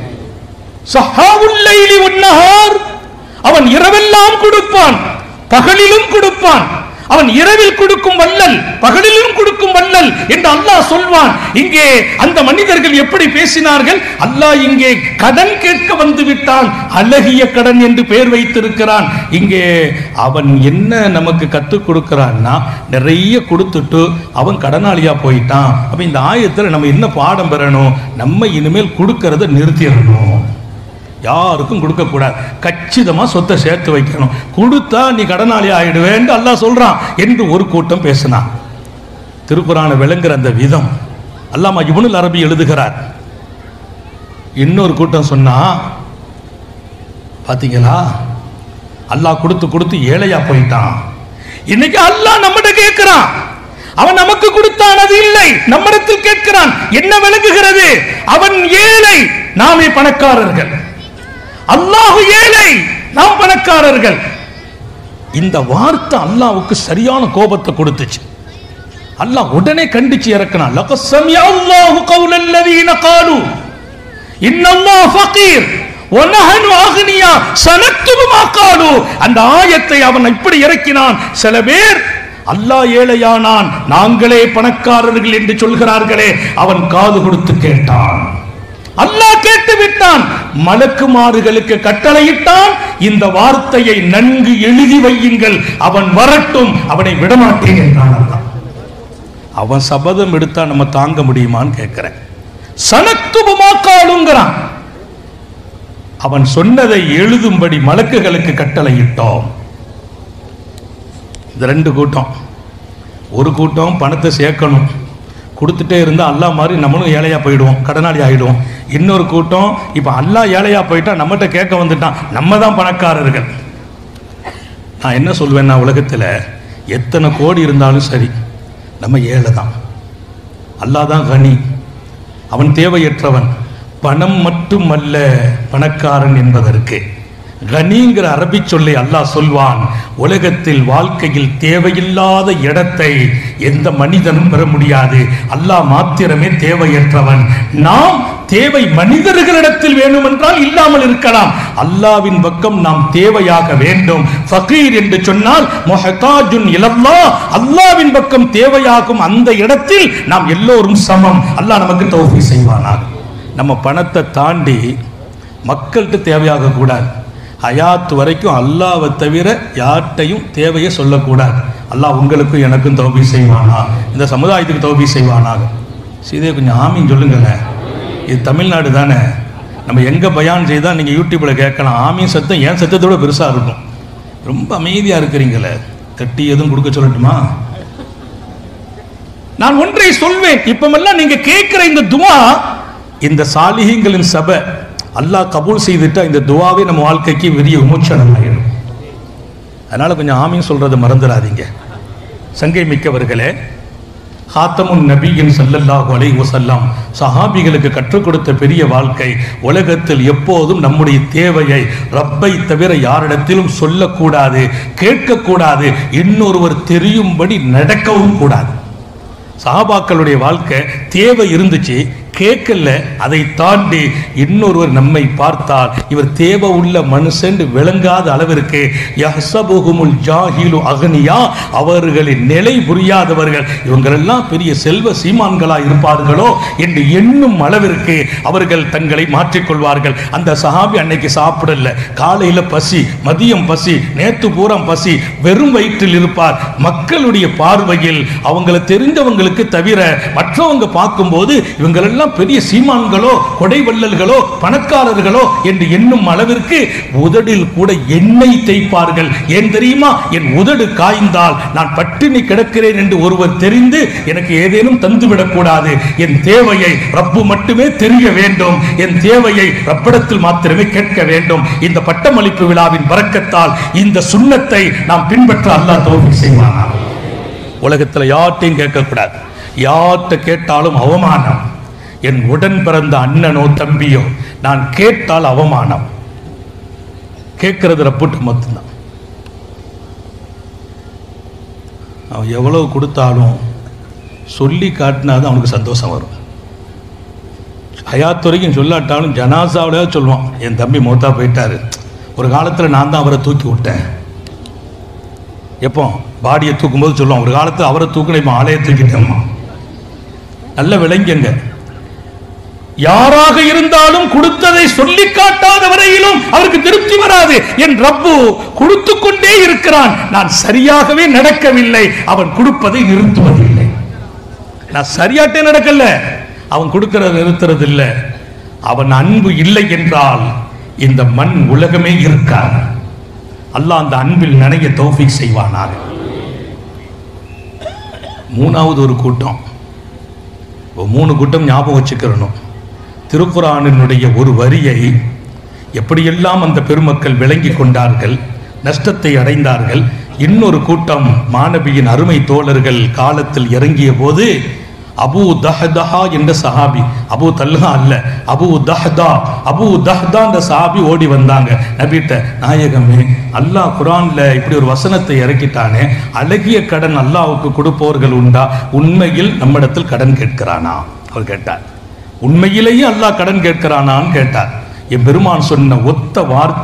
சஹாவுல் லைலி வன்னஹார், அவன் இரவெல்லாம் கொடுப்பான், பகலிலும் கொடுப்பான். அவன் இரவில் கொடுக்கும் வல்லல், பகலிலும் கொடுக்கும் வல்லல் என்று அல்லாஹ் சொல்வான். இங்கே அந்த மனிதர்கள் எப்படி பேசினார்கள்? அல்லாஹ் இங்கே கடன் கேட்க வந்து விட்டான், அழகிய கடன் என்று பெயர் வைத்திருக்கிறான். இங்கே அவன் என்ன நமக்கு கற்றுக் கொடுக்கிறான்னா, நிறைய கொடுத்துட்டு அவன் கடனாளியா போயிட்டான். அப்ப இந்த ஆயத்தில் நம்ம என்ன பாடம் பெறணும்? நம்ம இனிமேல் கொடுக்கறத நிறுத்திடணும். யாருக்கும் கொடுக்க கூடாது, கச்சிதமா சொத்தை சேர்த்து வைக்கணும், கொடுத்தா நீ கடனாளி ஆயிடுவேன் அல்லாஹ் சொல்றான் என்று ஒரு கூட்டம் பேசினான். திருக்குரானை விளங்குற அந்த விதம் அல்லாமா இப்னுல் அரபி எழுதுகிறார். இன்னொரு கூட்டம் சொன்னா, பாத்தீங்களா அல்லாஹ் கொடுத்து கொடுத்து ஏழையா போயிட்டான். இன்னைக்கு அல்லாஹ் நம்மகிட்ட கேட்கிறான், அவன் நமக்கு கொடுத்தான் அது இல்லை, நம்மிடத்தில் கேட்கிறான். என்ன விளங்குகிறது? அவன் ஏழை, நாமே பணக்காரர்கள். அல்லாஹ் ஏழை, நாம் பணக்காரர்கள். இந்த வார்த்தை அல்லாஹ்வுக்கு சரியான கோபத்தை கொடுத்துச்சு. அல்லாஹ் உடனே கண்டிச்சு இறக்கினான். லகத் சமிஅ அல்லாஹு கௌலல் லதீன காலு இன்னல்லாஹ் ஃபகீர் வ நஹனு அக்னியா சனக்துபு மா காலு. அந்த ஆயத்தை அவன் இப்படி இறக்கினான். சில பேர் அல்லாஹ் ஏழையானான், நாங்களே பணக்காரர்கள் என்று சொல்கிறார்களே, அவன் காது கொடுத்து கேட்டான். அல்லாஹ் கேட்டு விட்டான். மலக்குமார்களுக்கு கட்டளையிட்டான், இந்த வார்த்தையை நன்கு எழுதி வையுங்கள், அவன் வரட்டும், அவனை விடமாட்டேன் என்றான் அல்லாஹ். அவன் சபதம் எடுத்தா நம்ம தாங்க முடியுமான்னு கேட்கிறேன். சனக்துபு மா காலுங்கிறான். அவன் சொன்னதை எழுதும்படி மலக்குகளுக்கு கட்டளையிட்டோம். இந்த ரெண்டு கூட்டம். ஒரு கூட்டம் பணத்தை சேர்க்கணும், கொடுத்துட்டே இருந்தா அல்லாஹ் மாதிரி நம்மளும் ஏழையா போயிடுவோம், கடனாளி ஆயிடுவோம். இன்னொரு கூட்டம், இப்ப அல்லாஹ் ஏழையா போயிட்டா நம்மகிட்ட கேட்க வந்துட்டான், நம்ம தான் பணக்காரர்கள். நான் என்ன சொல்வேன்னா, உலகத்தில் எத்தனை கோடி இருந்தாலும் சரி, நம்ம ஏழை தான். அல்லாஹ் தான் கனி, அவன் தேவையற்றவன். பணம் மட்டுமல்ல பணக்காரன் என்பதற்கு கனிங்கிற அரபி சொல்லை அல்லாஹ் சொல்வான். உலகத்தில் வாழ்க்கையில் தேவையில்லாத இடத்தை எந்த மனிதனும் பெற முடியாது. அல்லாஹ் மாத்திரமே தேவையற்றவன். நாம் தேவை மனிதர்களிடத்தில் வேண்டுமென்றால் இல்லாமல் இருக்கலாம், அல்லாஹ்வின் பக்கம் நாம் தேவையாக வேண்டும். ஃபகீர் என்று சொன்னால் முஹ்தாஜுன் இலல்லாஹ், அல்லாஹ்வின் பக்கம் தேவையாகும் அந்த இடத்தில் நாம் எல்லோரும் சமம். அல்லாஹ் நமக்கு தௌஃபீக் செய்வானாக. நம்ம பணத்தை தாண்டி மக்கள்கிட்ட தேவையாக கூடாது. ஹயாத் வரைக்கும் அல்லாஹ்வை தவிர யார்கிட்டையும் தேவையை சொல்லக்கூடாது. அல்லாஹ் உங்களுக்கும் எனக்கும் தௌஃபீக் செய்வானா, இந்த சமுதாயத்துக்கு தௌஃபீக் செய்வானாக. சீதே கொஞ்சம் ஆமீன் சொல்லுங்களேன். இது தமிழ்நாடு தானே, நம்ம எங்கே பயான் செய்தால் நீங்கள் யூடியூப்பில் கேட்கலாம். ஆமீன் சத்தம் என் சத்தத்தோட பெருசாக இருக்கும். ரொம்ப அமைதியாக இருக்கிறீங்களே, தட்டி எதுவும் கொடுக்க சொல்லட்டுமா? நான் ஒன்றை சொல்வேன், இப்பமெல்லாம் நீங்கள் கேட்குற இந்த துவா, இந்த சாலிஹீன்களின் சபை அல்லாஹ் கபூல் செய்துட்டா இந்த துவாவே நம்ம வாழ்க்கைக்கு பெரிய விமோச்சனம் ஆகிடும். அதனால் கொஞ்சம் ஆமீன் சொல்கிறத மறந்துடாதீங்க. சங்கை மிக்கவர்களே, ஹாத்தமுன் நபியின் ஸல்லல்லாஹு அலைஹி வஸல்லம் சஹாபிகளுக்கு கற்றுக் கொடுத்த பெரிய வாழ்க்கை. உலகத்தில் எப்போதும் நம்முடைய தேவையை ரப்பை தவிர யாரிடத்திலும் சொல்லக்கூடாது, கேட்கக்கூடாது, இன்னொருவர் தெரியும்படி நடக்கவும் கூடாது. சஹாபாக்களுடைய வாழ்க்கை தேவை இருந்துச்சு, கேட்கல, அதை தாண்டி இன்னொருவர் நம்மை பார்த்தால் இவர் தேவை உள்ள மனுஷன் விளங்காத அளவிற்கு யஹ்ஸபுஹுமுல் ஜாஹிலு அக்னியா, அவர்களின் நிலை புரியாதவர்கள், இவங்களெல்லாம் பெரிய செல்வ சீமான்களா இருப்பார்களோ என்று எண்ணும் அளவிற்கு அவர்கள் தங்களை மாற்றிக்கொள்வார்கள். அந்த சஹாபி அன்னைக்கு சாப்பிடல, காலையில பசி, மதியம் பசி, நேத்து பூரம் பசி, வெறும் வயிற்றில் இருப்பார். மக்களுடைய பார்வையில் அவங்களை தெரிந்தவங்களுக்கு தவிர மற்றவங்க பார்க்கும்போது இவங்களெல்லாம் பெரிய சீமான்களோ கொடை வள்ளல்களோ பணக்காரர்களோ என்று எண்ணும் அளவிற்கு உதடில் கூட எண்ணெய் தேய்ப்பார்கள். ஏன் தெரியுமா? என் உதடு காய்ந்தால் நான் பட்டினி கிடக்கிறேன் என்று ஒருவர் தெரிந்து எனக்கு ஏதேனும் தந்துவிடக்கூடாது. என் தேவையை ரப்பு மட்டுமே தெரிய வேண்டும், என் தேவையை ரப்பிடத்தில் மாத்திரமே கேட்க வேண்டும். இந்த பட்டமளிப்பு விழாவின் பரக்கத்தால் இந்த சுன்னத்தை நாம் பின்பற்ற அல்லாஹ் தௌஃபீக் செய்வானாக. உலகத்தில் யார்ட்டையும் கேட்கக்கூடாது, யார்கிட்ட கேட்டாலும் அவமானம். என் உடன் பிறந்த அண்ணனோ தம்பியோ நான் கேட்டால் அவமானம். கேட்கறது ரப்புட்டு மட்டும்தான். அவன் எவ்வளவு கொடுத்தாலும் சொல்லி காட்டினாதான் அவனுக்கு சந்தோஷம் வரும். ஹயாத் வரைக்கும் சொல்லாட்டாலும் ஜனாசாவிலேயே சொல்லுவான், என் தம்பி மௌத்தா போயிட்டாரு, ஒரு காலத்தில் நான் தான் அவரை தூக்கி விட்டேன். எப்போ பாடியை தூக்கும்போது சொல்லுவான், ஒரு காலத்தில் அவரை தூக்கின ஆலய தூக்கிட்டேம்மா. நல்ல விளங்குங்க. யாராக இருந்தாலும் கொடுத்ததை சொல்லி காட்டாத வரையிலும் அவருக்கு திருப்தி வராது. என் ரப்பு கொடுத்து கொண்டே இருக்கிறான், நான் சரியாகவே நடக்கவில்லை, அவன் கொடுப்பதை நிறுத்துவதில்லை. நான் சரியாட்டே நடக்கல, அவன் கொடுக்கிறத நிறுத்துறது இல்லை. அவன் அன்பு இல்லை என்றால் இந்த மண் உலகமே இருக்காது. அல்லாஹ் அந்த அன்பில் நனைய தௌஃபீக் செய்வானாக. மூணாவது ஒரு கூட்டம், 3 கூட்டம் ஞாபகம் வச்சுக்கிறணும். திருக்குர்ஆனினுடைய ஒரு வரியை எப்படியெல்லாம் அந்த பெருமக்கள் விளங்கி கொண்டார்கள், நஷ்டத்தை அடைந்தார்கள். இன்னொரு கூட்டம் மாணவியின் அருமை தோழர்கள் காலத்தில் இறங்கிய போது அபூ தஹ்தா என்ற சஹாபி, அபூ தல்ஹா அல்ல, அபூ தஹ்தா என்ற சஹாபி ஓடி வந்தாங்க நபிட்ட. நாயகமே, அல்லாஹ் குர்ஆன்ல இப்படி ஒரு வசனத்தை இறக்கிட்டானே, அழகிய கடன் அல்லாஹ்வுக்கு கொடுப்பவர்கள் உண்டா? உண்மையில் நம்மிடத்தில் கடன் கேட்கிறானா? அவர் கேட்டார். உண்மையிலேயே அல்லாஹ் கடன் கேட்கிறானான்னு கேட்டார். என் பெருமான் சொன்ன ஒத்த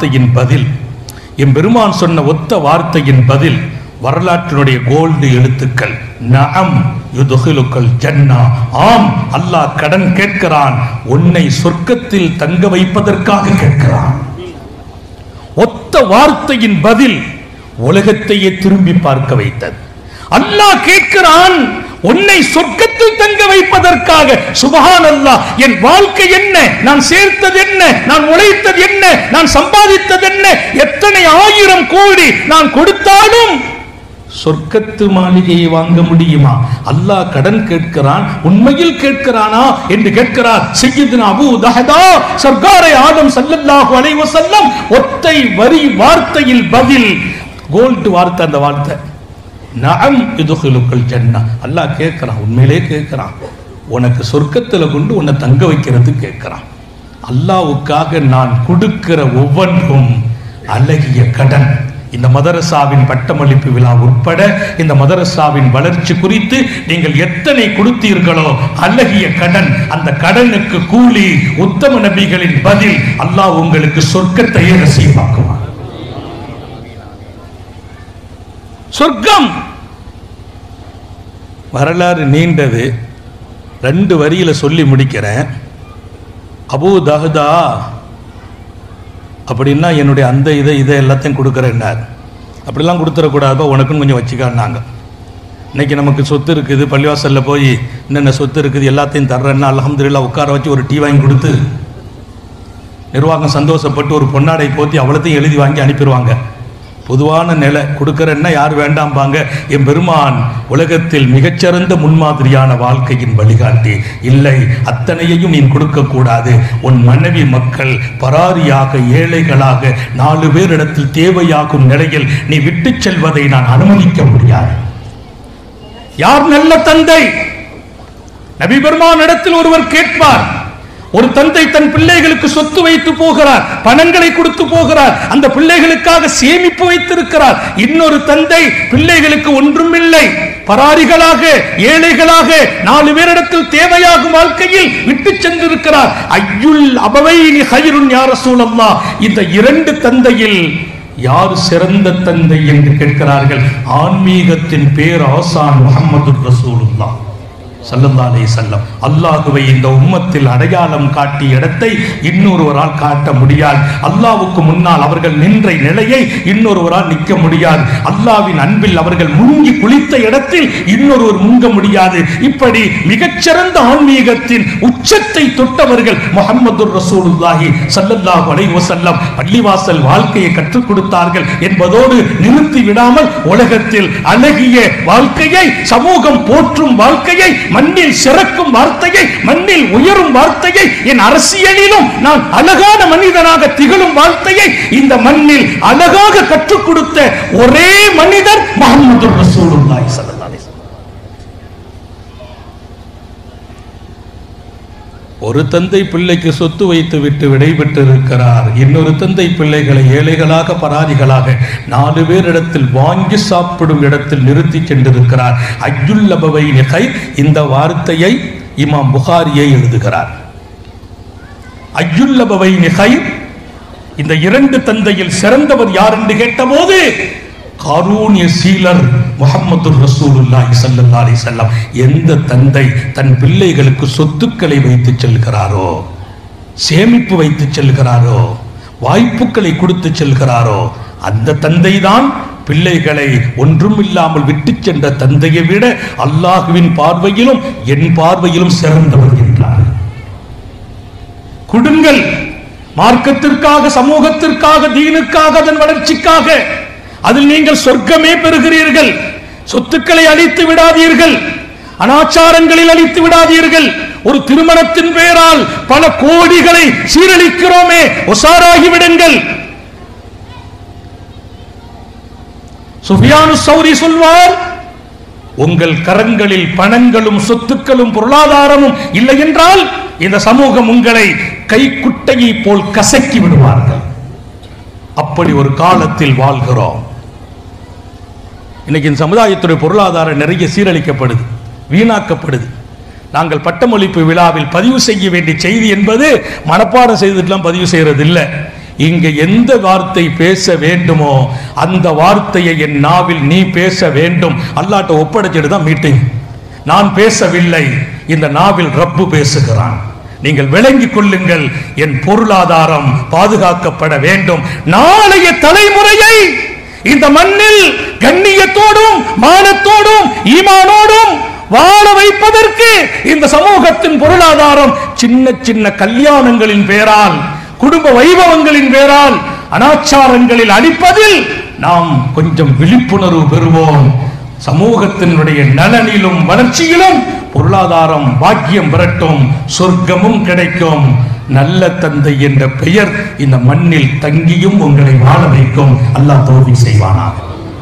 வார்த்தையின் பதில் வரலாற்றினுடைய கோல்டு எழுத்துக்கள், நஅம் யுதுகிலுக்கல் ஜன்னா. ஆம், அல்லாஹ் கடன் கேட்கிறான், உன்னை சொர்க்கத்தில் தங்க வைப்பதற்காக கேட்கிறான். ஒத்த வார்த்தையின் பதில் உலகத்தையே திரும்பி பார்க்க வைத்தது. அல்லாஹ் கேட்கிறான், உன்னை சொர்க்கத்தில் தங்க வைப்பதற்காக. சுப்ஹானல்லாஹ். என் வாழ்க்கை என்ன, நான் சேர்த்தது என்ன, நான் உழைத்தது என்ன, நான் சம்பாதித்தது என்ன, எத்தனை ஆயிரம் கோடி நான் கொடுத்தாலும் சொர்க்கத்து மாளிகையை வாங்க முடியுமா? அல்லாஹ் கடன் கேட்கிறான், உண்மையில் கேட்கிறானா என்று கேட்கிறார் சய்யிதுனா அபூ தஹ்தா சர்காரே ஆலம் ஸல்லல்லாஹு அலைஹி வஸல்லம். ஒத்தை வரி வார்த்தையில் பதில், கோல்ட் வார்த்தை. அந்த வார்த்தை நஅம் யுதுகிலுக்கல் ஜன்னா. அல்லாஹ் கேட்கிறான், உண்மையிலே கேட்கிறான், உனக்கு சொர்க்கத்துல கொண்டு உன்னை தங்க வைக்கிறது கேட்கிறான். அல்லாஹ்வுக்காக நான் கொடுக்கிற ஒவ்வொன்றும் அழகிய கடன். இந்த மதரசாவின் பட்டமளிப்பு விழா உட்பட இந்த மதரசாவின் வளர்ச்சி குறித்து நீங்கள் எத்தனை கொடுத்தீர்களோ அழகிய கடன். அந்த கடனுக்கு கூலி உத்தம நபிகளின் பதில், அல்லாஹ் உங்களுக்கு சொர்க்கத்தையே நசீபாக்குவார். சொர்க்கம் வரலாறு நீண்டது, 2 வரியில சொல்லி முடிக்கிறேன். அபூ தஹ்தா அப்படின்னா என்னுடைய அந்த இதை எல்லாத்தையும் கொடுக்குறேன்னார். அப்படிலாம் கொடுத்துடக்கூடாது, உனக்குன்னு கொஞ்சம் வச்சுக்கான்னாங்க. இன்னைக்கு நமக்கு சொத்து இருக்குது, பள்ளிவாசலில் போய் என்னென்ன சொத்து இருக்குது எல்லாத்தையும் தர்றேன்னா அல்ஹம்துலில்லாஹ் உட்கார வச்சு ஒரு டீ வாங்கி கொடுத்து நிர்வாகம் சந்தோஷப்பட்டு ஒரு பொன்னாடை போத்தி அவ்வளோத்தையும் எழுதி வாங்கி அனுப்பிடுவாங்க. பொதுவான நிலை கொடுக்கறன்னா யார் வேண்டாம்பாங்க. என் பெருமான் உலகத்தில் மிகச்சிறந்த முன்மாதிரியான வாழ்க்கையின் வழிகாட்டி. இல்லை, அத்தனையையும் நீ கொடுக்க கூடாது. உன் மனைவி மக்கள் பராரியாக ஏழைகளாக 4 பேரிடத்தில் தேவையாகும் நிலையில் நீ விட்டு செல்வதை நான் அனுமதிக்க முடியாது. யார் நல்ல தந்தை? நபி பெருமான் இடத்தில் ஒருவர் கேட்பார். ஒரு தந்தை தன் பிள்ளைகளுக்கு சொத்து வைத்து போகிறார், பணங்களை கொடுத்து போகிறார், அந்த பிள்ளைகளுக்காக சேமிப்பு வைத்திருக்கிறார். இன்னொரு தந்தை பிள்ளைகளுக்கு ஒன்றுமில்லை, பராரிகளாக ஏழைகளாக 4 பேரிடத்தில் தேவையாகும் வாழ்க்கையில் விட்டு சென்றிருக்கிறார். ஐயுல் அபவைனி கைருன் யா ரசூலல்லாஹ். இந்த 2 தந்தையில் யார் சிறந்த தந்தை என்று கேட்கிறார்கள். ஆன்மீகத்தின் பேர் ஆசான் முஹம்மது ரசூலுல்லாஹ் ஸல்லல்லாஹு அலைஹி வஸல்லம். அல்லாஹ்வை இந்த உம்மத்தில் அடையாளம் காட்டிய இடத்தை இன்னொருவரால் காட்ட முடியாது. அல்லாஹ்வுக்கு முன்னால் அவர்கள் நின்ற நிலையை இன்னொருவரால் நிற்க முடியாது. அல்லாஹ்வின் அன்பில் அவர்கள் முங்கி குளித்த இடத்தில் இன்னொருவர் முங்க முடியாது. இப்படி மிகச்சிறந்த ஆன்மீகத்தின் உச்சத்தை தொட்டவர்கள் முஹம்மது ரசூலுல்லாஹி ஸல்லல்லாஹு அலைஹி வஸல்லம். பள்ளிவாசல் வாழ்க்கையை கற்றுக் கொடுத்தார்கள் என்பதோடு நிறுத்தி விடாமல் உலகத்தில் அழகிய வாழ்க்கையை, சமூகம் போற்றும் வாழ்க்கையை, மண்ணில் சிறக்கும் வார்த்தையை, மண்ணில் உயரும் வார்த்தையை, என் அரசியலிலும் நான் அழகான மனிதனாக திகழும் வார்த்தையை இந்த மண்ணில் அழகாக கற்றுக் கொடுத்த ஒரே மனிதர் முஹம்மது ரசூலுல்லாஹி ஸல்லல்லாஹு அலைஹி வஸல்லம். ஒரு தந்தை பிள்ளைக்கு சொத்து வைத்து விட்டு விடைபெற்று இருக்கிறார். இன்னொரு தந்தை பிள்ளைகளை ஏழைகளாக பராதிகளாக 4 பேரிடத்தில் வாங்கி சாப்பிடும் இடத்தில் நிறுத்தி சென்றிருக்கிறார். ஐயுல் அபவைனி கைர். இந்த வார்த்தையை இமாம் புகாரியை எழுதுகிறார். ஐயுல் அபவைனி கைர். இந்த 2 தந்தையில் சிறந்தவர் யார் என்று கேட்டபோது காரூன்ய சீலர் முஹம்மது ரசூலுல்லாஹி ஸல்லல்லாஹு அலைஹி வஸல்லம். எந்த தந்தை தன் பிள்ளைகளுக்கு சொத்துக்களை வைத்து செல்கிறாரோ, சேமிப்பு வைத்து செல்கிறாரோ, வாய்ப்புகளை கொடுத்து செல்கிறாரோ, அந்த தந்தை தான் பிள்ளைகளை ஒன்றும் இல்லாமல் விட்டு சென்ற தந்தையை விட அல்லாஹ்வின் பார்வையிலும் என் பார்வையிலும் சிறந்தவர் என்றார். கொடுங்கள், மார்க்கத்திற்காக, சமூகத்திற்காக, தீனுக்காக, அதன் வளர்ச்சிக்காக. அதில் நீங்கள் சொர்க்கமே பெறுகிறீர்கள். சொத்துக்களை அழித்து விடாதீர்கள், அனாச்சாரங்களில் அழித்து விடாதீர்கள். ஒரு திருமணத்தின் பெயரால் பல கோடிகளை சீரழிக்கிறோமே, உசாராகி விடுங்கள். சுஃபியானு ஸௌரி சொல்வார், உங்கள் கரங்களில் பணங்களும் சொத்துக்களும் பொருளாதாரமும் இல்லை என்றால் இந்த சமூகம் உங்களை கைக்குட்டையை போல் கசக்கி விடுவார்கள். அப்படி ஒரு காலத்தில் வாழ்கிறோம். இன்னைக்கு இந்த சமுதாயத்துடைய பொருளாதாரம் நிறைய சீரழிக்கப்படுது, வீணாக்கப்படுது. நாங்கள் பட்டமளிப்பு விழாவில் பதிவு செய்ய வேண்டிய செய்தி என்பது மனப்பாடம் செய்துட்டுலாம் பதிவு செய்யறது இல்லை. இங்க எந்த வார்த்தை பேச வேண்டுமோ அந்த வார்த்தையை என் நாவில் நீ பேச வேண்டும். அல்லாஹ்ட்ட ஒப்படைச்சிட்டு தான் மீட்டிங். நான் பேசவில்லை, இந்த நாவில் ரப்பு பேசுகிறான். நீங்கள் விளங்கிக் கொள்ளுங்கள், என் பொருளாதாரம் பாதுகாக்கப்பட வேண்டும். நாளைய தலைமுறையை இந்த மண்ணில் கண்ணியத்தோடும் மானத்தோடும் ஈமானோடும் வாழ வைப்பதற்கு இந்த சமூகத்தின் பொருளாதாரம் சின்ன சின்ன கல்யாணங்களின் பேரால், குடும்ப வைபவங்களின் பேரால், அனாச்சாரங்களில் அளிப்பதில் நாம் கொஞ்சம் விழிப்புணர்வு பெறுவோம். சமூகத்தினுடைய நலனிலும் வளர்ச்சியிலும் பொருளாதாரம் பாக்கியம் பெறட்டும், சொர்க்கமும் கிடைக்கும். நல்ல தந்தை என்ற பெயர் இந்த மண்ணில் தங்கியும் உங்களை வாழ வைக்கும். அல்லாஹ் தௌஃபீக் செய்வானாக.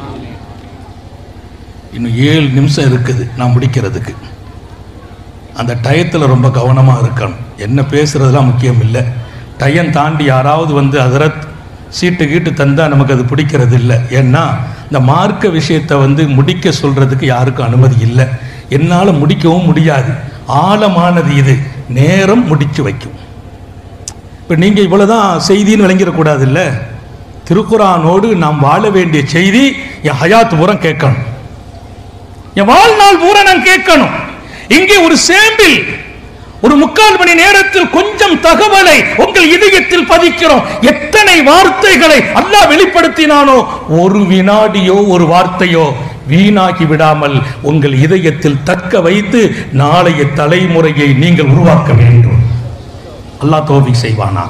இன்னும் 7 நிமிஷம் இருக்குது நான் முடிக்கிறதுக்கு. அந்த டயத்தில் ரொம்ப கவனமாக இருக்கணும். என்ன பேசுறதுலாம் முக்கியம் இல்லை. டயம் தாண்டி யாராவது வந்து ஹதரத் சீட்டு கீட்டு தந்தால் நமக்கு அது பிடிக்கிறது இல்லை. ஏன்னா இந்த மார்க்க விஷயத்தை வந்து முடிக்க சொல்கிறதுக்கு யாருக்கும் அனுமதி இல்லை. என்னால் முடிக்கவும் முடியாது. ஆழமானது இது, நேரம் முடிச்சு வைக்கும். இப்போ நீங்கள் இவ்வளோதான் செய்தின்னு விளங்கிடக்கூடாது இல்லை. திருக்குரானோடு நாம் வாழ வேண்டிய செய்தி என் ஹயாத் பூரம் கேட்கணும், என் வாழ்நாள் பூரா நான் கேட்கணும். இங்கே ஒரு சேம்பிள், ஒரு 3/4 மணி நேரத்தில் கொஞ்சம் தகவலை உங்கள் இதயத்தில் பதிக்கிறோம். எத்தனை வார்த்தைகளை அல்லாஹ் வெளிப்படுத்தினானோ, ஒரு வினாடியோ ஒரு வார்த்தையோ வீணாக்கி விடாமல் உங்கள் இதயத்தில் தக்க வைத்து நாளைய தலைமுறையை நீங்கள் உருவாக்க வேண்டும். அல்லாஹ் தௌஃபீக் செய்வானா.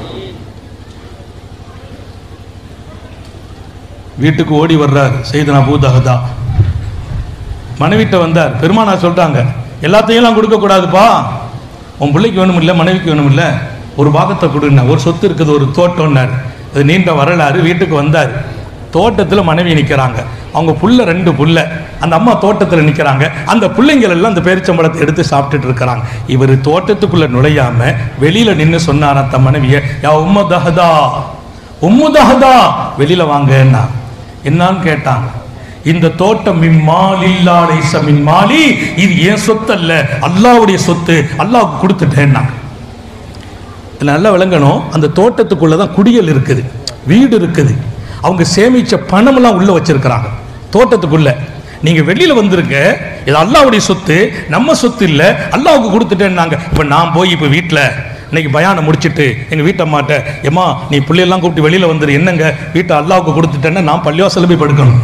வீட்டுக்கு ஓடி வர்றார் சையதுனா அபூ தஹதா. மனைவிட்ட வந்தார். பெருமானார் சொல்றாங்க, எல்லாத்தையும் கொடுக்க கூடாதுப்பா, உன் பிள்ளைக்கு வேணும் இல்லை, மனைவிக்கு வேணும் இல்லை, ஒரு பாகத்தை கொடுங்க. ஒரு சொத்து இருக்குது, ஒரு தோட்டம்னார். அது நீண்ட வரலாறு. வீட்டுக்கு வந்தார். தோட்டத்தில் மனைவி நிற்கிறாங்க. அவங்க புள்ள 2 புள்ள. அந்த அம்மா தோட்டத்தில் நிற்கிறாங்க. அந்த பிள்ளைங்கள் எல்லாம் அந்த பேரிச்சம்பழத்தை எடுத்து சாப்பிட்டுட்டு இருக்கிறாங்க. இவர் தோட்டத்துக்குள்ள நுழையாம வெளியில நின்று சொன்னார் தன் மனைவியை, யா உம்மு தஹதா, உம்மு தஹதா, வெளியில வாங்கன்னா. என்னான்னு கேட்டாங்க. இந்த தோட்டம் மின்மாலில்லா லைஸ மின்மாலி, இது ஏன் சொத்து அல்ல, அல்லாஹ்வுடைய சொத்து, அல்லாஹ்வுக்கு கொடுத்துட்டேன்னா. நல்லா விளங்கணும். அந்த தோட்டத்துக்குள்ளதான் குடியல் இருக்குது, வீடு இருக்குது. அவங்க சேமிச்ச பணமெல்லாம் உள்ள வச்சிருக்கிறாங்க தோட்டத்துக்குள்ள. நீங்க வெளியில வந்துருங்க, இது அல்லாஹ்வுடைய சொத்து, நம்ம சொத்து இல்ல, அல்லாஹ்வுக்கு கொடுத்துட்டேன்னாங்க. இப்ப நான் போய் இப்ப வீட்டுல இன்னைக்கு பயானம் முடிச்சுட்டு எங்க வீட்டம்மாட்ட, ஏமா நீ பிள்ளையெல்லாம் கூப்பிட்டு வெளியில வந்துரு, என்னங்க வீட்டை அல்லாஹ்வுக்கு கொடுத்துட்டேன்னா நான் பள்ளிவாசல்ல போய் படுக்கணும்.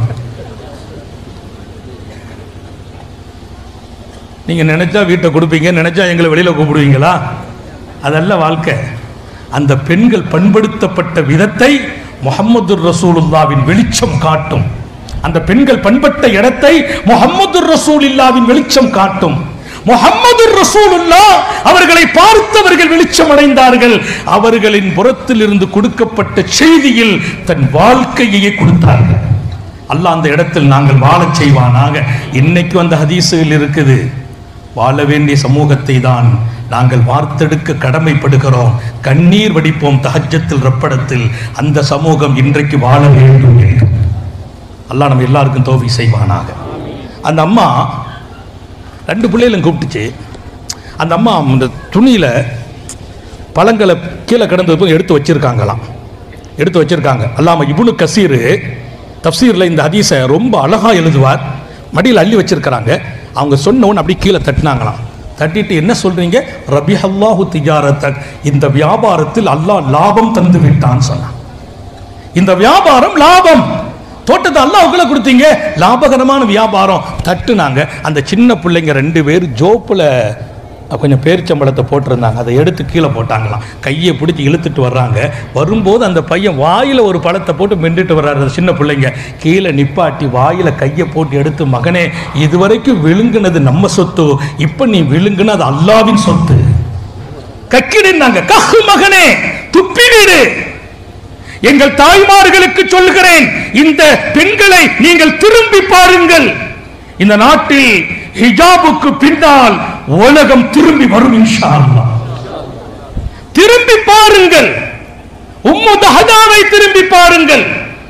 நீங்க நினைச்சா வீட்டை கொடுப்பீங்க, நினைச்சா எங்களை வெளியில கூப்பிடுவீங்களா? அதல்ல வாழ்க்கை. அந்த பெண்கள் பண்படுத்தப்பட்ட விதத்தை முஹம்மது ரசூலுல்லாவின் வெளிச்சம் காட்டும். அந்த பெண்கள் பண்பட்ட இடத்தை முஹம்மது ரசூலுல்லாவின் வெளிச்சம் காட்டும். முஹம்மது ரசூலுல்லாஹ் அவர்களை பார்த்தவர்கள் வெளிச்சம் அடைந்தார்கள். அவர்களின் புறத்தில் இருந்து கொடுக்கப்பட்ட செய்தியில் தன் வாழ்க்கையை கொடுத்தார்கள். அல்லாஹ் அந்த இடத்தில் நாங்கள் வாழச் செய்வானாக. இன்னைக்கு அந்த ஹதீஸில் இருக்குது, வாழ வேண்டிய சமூகத்தை தான் நாங்கள் வார்த்தெடுக்க கடமைப்படுகிறோம். கண்ணீர் வடிப்போம் தஹஜ்ஜத்தில் ரப்படத்தில். அந்த சமூகம் இன்றைக்கு வாழ வேண்டும் என்று அல்லாஹ் நம்ம எல்லாருக்கும் தௌஃபீக் செய்வானாக. அந்த அம்மா 2 பிள்ளைகளும் கூப்பிட்டுச்சு. அந்த அம்மா இந்த துணியில பழங்களை கீழே கிடந்தது எடுத்து வச்சிருக்காங்களாம், எடுத்து வச்சிருக்காங்க. அல்லாம இப்னு கசீர் தஃப்சீர்ல இந்த ஹதீஸை ரொம்ப அழகா எழுதுவார். மடியில் அள்ளி வச்சிருக்கிறாங்க. அவங்க சொன்னவன் அப்படி கீழே தட்டினாங்களாம். தட்டிட்டு என்ன சொல்றீங்க? ரபிஹல்லாஹு திஜாரத்தக், இந்த வியாபாரத்தில் அல்லாஹ் லாபம் தந்து விட்டான்னு சொன்னான். இந்த வியாபாரம் லாபம், தோட்டத்தை அல்லாஹ்வுக்குள்ள கொடுத்தீங்க, லாபகரமான வியாபாரம். தட்டுனாங்க. அந்த சின்ன பிள்ளைங்க 2 பேர் ஜோப்புல கொஞ்சம் பேரிச்சம்பழத்தை போட்டிருந்தாங்க, அதை எடுத்து கீழே போட்டாங்களாம். கையை பிடிச்சி இழுத்துட்டு வர்றாங்க. வரும்போது அந்த பையன் வாயில் ஒரு பழத்தை போட்டு மெண்டுட்டு வர்றாரு. சின்ன பிள்ளைங்க கீழே நிப்பாட்டி வாயில் கையை போட்டு எடுத்து, மகனே இதுவரைக்கும் விழுங்குனது நம்ம சொத்து, இப்போ நீ விழுங்குன அது அல்லாவின் சொத்து, கக்கிடுனாங்க. கஹு மகனே, துப்பிவிடு. எங்கள் தாய்மார்களுக்கு சொல்கிறேன், இந்த பெண்களை நீங்கள் திரும்பி பாருங்கள். இந்த நாட்டில் ஹிஜாபுக்கு பின்னால் உலகம் திரும்பி வரும் இன்ஷா அல்லாஹ். திரும்பி பாருங்கள், உம்மு தஹதாவை திரும்பி பாருங்கள்.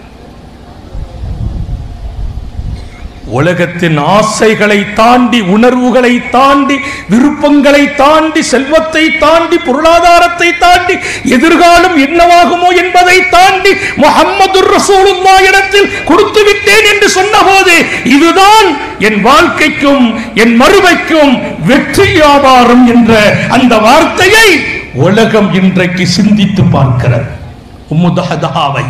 உலகத்தின் ஆசைகளை தாண்டி, உணர்வுகளை தாண்டி, விருப்பங்களை தாண்டி, செல்வத்தை தாண்டி, பொருளாதாரத்தை தாண்டி, எதிர்காலம் என்னவாகுமோ என்பதை தாண்டி முஹம்மதுர் ரசூலுல்லாஹ் இடத்தில் கொடுத்து விட்டேன் என்று சொன்னபோது, இதுதான் என் வாழ்க்கைக்கும் என் மறுமைக்கும் வெற்றி வியாபாரம் என்ற அந்த வார்த்தையை உலகம் இன்றைக்கு சிந்தித்து பார்க்கிறது. உம்மு தஹதாவை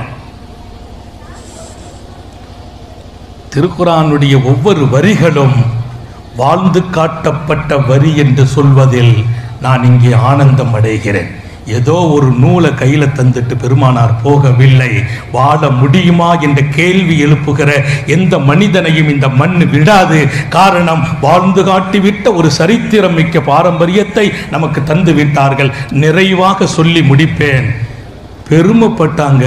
திருக்குரானுடைய ஒவ்வொரு வரிகளும் வாழ்ந்து காட்டப்பட்ட வரி என்று சொல்வதில் நான் இங்கே ஆனந்தம் அடைகிறேன். ஏதோ ஒரு நூலை கையில தந்துட்டு பெருமானார் போகவில்லை. வாழ முடியுமா என்ற கேள்வி எழுப்புகிற எந்த மனிதனையும் இந்த மண் விடாது. காரணம், வாழ்ந்து காட்டிவிட்ட ஒரு சரித்திரம் மிக்க பாரம்பரியத்தை நமக்கு தந்து விட்டார்கள். நிறைவாக சொல்லி முடிப்பேன். பெருமைப்பட்டாங்க,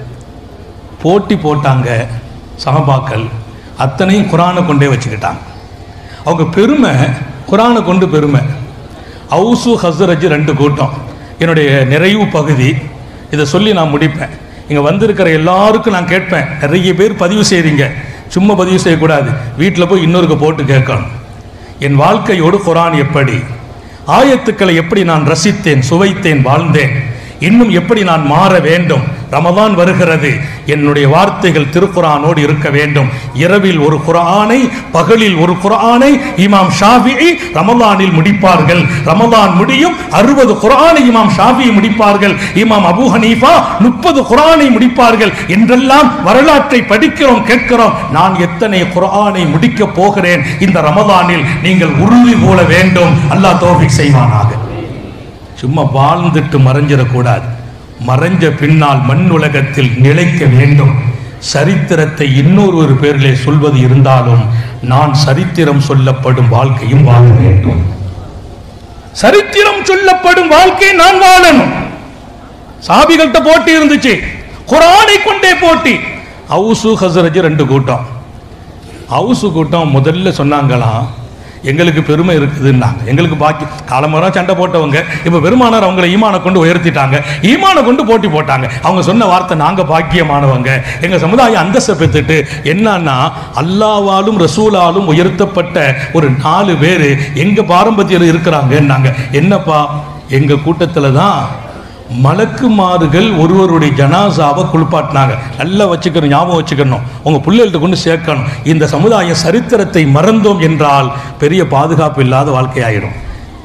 போட்டி போட்டாங்க. சஹாபாக்கள் அத்தனையும் குரானை கொண்டே வச்சுக்கிட்டாங்க. அவங்க பெருமை, குரானை கொண்டு பெருமை. அவுசு ஹஸ்ரஜ் 2 கூட்டம். என்னுடைய நிறைவு பகுதி இதை சொல்லி நான் முடிப்பேன். இங்கே வந்திருக்கிற எல்லாருக்கும் நான் கேட்பேன், நிறைய பேர் பதிவு செய்கிறீங்க, சும்மா பதிவு செய்யக்கூடாது, வீட்டில் போய் இன்னொருக்கு போட்டு கேட்கணும். என் வாழ்க்கையோடு குரான் எப்படி, ஆயத்துக்களை எப்படி நான் ரசித்தேன், சுவைத்தேன், வாழ்ந்தேன், இன்னும் எப்படி நான் மாற வேண்டும். ரமதான் வருகிறது, என்னுடைய வார்த்தைகள் திருக்குரானோடு இருக்க வேண்டும். இரவில் ஒரு குர்ஆனை, பகலில் ஒரு குர்ஆனை இமாம் ஷாஃபிஈ ரமலானில் முடிப்பார்கள். ரமலான் முடியும் 60 குர்ஆனை இமாம் ஷாஃபிஈ முடிப்பார்கள். இமாம் அபூ ஹனீஃபா 30 குர்ஆனை முடிப்பார்கள் என்றெல்லாம் வரலாற்றை படிக்கிறோம், கேட்கிறோம். நான் எத்தனை குர்ஆனை முடிக்க போகிறேன் இந்த ரமலானில், நீங்கள் உறுதி கொள்ள வேண்டும். அல்லாஹ் தௌஃபீக் செய்வானாக. சும்மா வாழ்ந்துட்டு மறைஞ்சிடக்கூடாது. மறைஞ்ச பின்னால் மண் உலகத்தில் நிலைக்க வேண்டும். சரித்திரத்தை இன்னொரு பேரிலே சொல்வது இருந்தாலும் நான் சரித்திரம் சொல்லப்படும் வாழ்க்கையும் வாழ வேண்டும். சரித்திரம் சொல்லப்படும் வாழ்க்கை நான் வாழணும். சாபிகள்கிட்ட போட்டி இருந்துச்சு, குர்ஆனை கொண்டே போட்டி. அவுசு ஹஸ்ரஜ் 2 கூட்டம். அவுசு கூட்டம் முதல்ல சொன்னாங்களாம், எங்களுக்கு பெருமை இருக்குதுன்னாங்க. எங்களுக்கு பாக்கி காலமரா சண்டை போட்டவங்க இப்ப பெருமானார் அவங்களை ஈமான கொண்டு உயர்த்திட்டாங்க, ஈமான கொண்டு போட்டி போட்டாங்க. அவங்க சொன்ன வார்த்தை, நாங்க பாக்கியமானவங்க, எங்க சமுதாயம் அந்தஸ்தை பெற்றுட்டு. என்னன்னா, அல்லாவாலும் ரசூலாலும் உயர்த்தப்பட்ட ஒரு 4 பேர் எங்க பாரம்பரியத்தில் இருக்கிறாங்க. என்னப்பா, எங்க கூட்டத்துல தான் மலக்குமார்கள் ஒருவருடைய ஜனாசாவை குளிப்பாட்டினாங்க. நல்லா வச்சுக்கணும், ஞாபகம் வச்சுக்கணும், உங்க பிள்ளைகள்ட்ட கொண்டு சேர்க்கணும். இந்த சமுதாய சரித்திரத்தை மறந்தோம் என்றால் பெரிய பாதுகாப்பு இல்லாத வாழ்க்கையாயிடும்.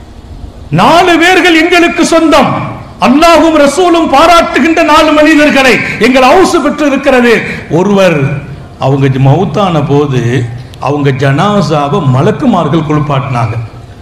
4 பேர்கள் எங்களுக்கு சொந்தம், அல்லாஹ்வும் ரசூலும் பாராட்டுகின்ற 4 மனிதர்களை எங்கள் ஹவுஸ் பெற்று இருக்கிறது. ஒருவர் அவங்க மௌத்தான போது அவங்க ஜனாசாவை மலக்குமார்கள் குளிப்பாட்டினாங்க.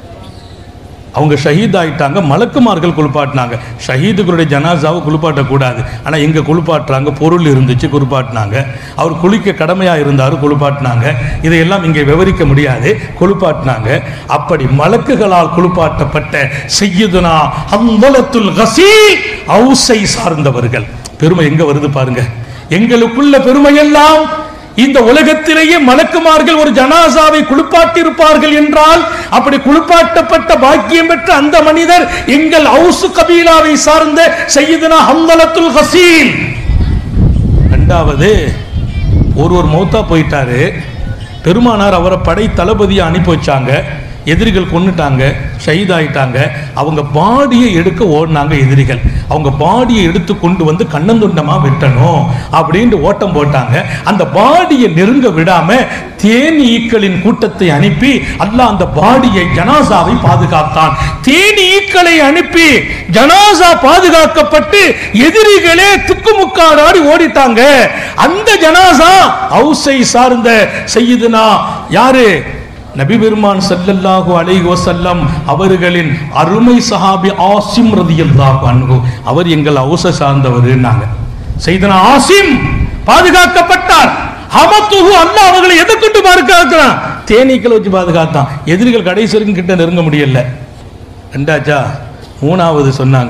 அவங்க ஷஹீத் ஆயிட்டாங்க, மலக்குமார்கள் குளிப்பாட்டினாங்க. ஷஹீதுகளுடைய ஜனாசாவை குளிப்பாட்டக்கூடாது, ஆனால் எங்கே குளிப்பாட்டுறாங்க, பொருள் இருந்துச்சு குளிப்பாட்டினாங்க. அவர் குளிக்க கடமையாக இருந்தார், குளிப்பாட்டினாங்க. இதையெல்லாம் இங்கே விவரிக்க முடியாது, குளிப்பாட்டினாங்க. அப்படி மலக்குகளால் குளிப்பாட்டப்பட்ட சய்யிதுனா ஹன்தலத்துல் கஸீல் ஹவுஸை சார்ந்தவர்கள். பெருமை எங்க வருது பாருங்க. எங்களுக்குள்ள பெருமையெல்லாம் இந்த உலகத்திலேயே மலக்குமார்கள் ஒரு ஜனாசாவை குளிப்பாட்டி இருப்பார்கள் என்றால், அப்படி குளிப்பாட்டப்பட்ட பாக்கியம் பெற்ற அந்த மனிதர் எங்கள் ஹவுஸ் கபீலாவை சார்ந்த சய்யிதுனா ஹன்தலத்துல் கஸீல். இரண்டாவது, ஒருவர் மௌத்தா போயிட்டாரு, பெருமானார் அவரை படை தளபதியை அனுப்பி வச்சாங்க. எதிரிகள் கொன்னுட்டாங்க, ஷஹீத் ஆயிட்டாங்க. அவங்க பாடியை எடுக்க ஓடினாங்க எதிரிகள். அவங்க பாடியை எடுத்து கொண்டு வந்து கண்ணந்துண்டமா வெட்டணும் அப்படின்னு ஓட்டம் போட்டாங்க. அந்த பாடியை நெருங்க விடாம தேனி ஈக்களின் கூட்டத்தை அனுப்பி அல்லாஹ் அந்த பாடியை, ஜனாசாவை பாதுகாத்தான். தேனி ஈக்களை அனுப்பி ஜனாசா பாதுகாக்கப்பட்டு எதிரிகளே துக்குமுக்காடாடி ஓடிட்டாங்க. அந்த ஜனாசா ஹவுஸை சார்ந்த சய்யிதுனா யாரு, நபி பெருமான் ஸல்லல்லாஹு அலைஹி வஸல்லம் அவர்களின் அருமை சஹாபி ஆசிம் ரலியல்லாஹு அன்ஹு, அவர் எங்கள் ஹவுஸ சார்ந்தவர்னாங்க. சையதுனா ஆசிம் பாதுகாக்கப்பட்டார். ஹமத்துஹு, அல்லாஹ் அவர்களை எதை கொண்டு பாதுகாக்கிறான்? தேனீக்களை வச்சு பாதுகாத்தான். எதிரிகள் கடைசி வரைக்கும் கிட்ட நெருங்க முடியல. ரெண்டாச்சா. மூணாவது சொன்னாங்க,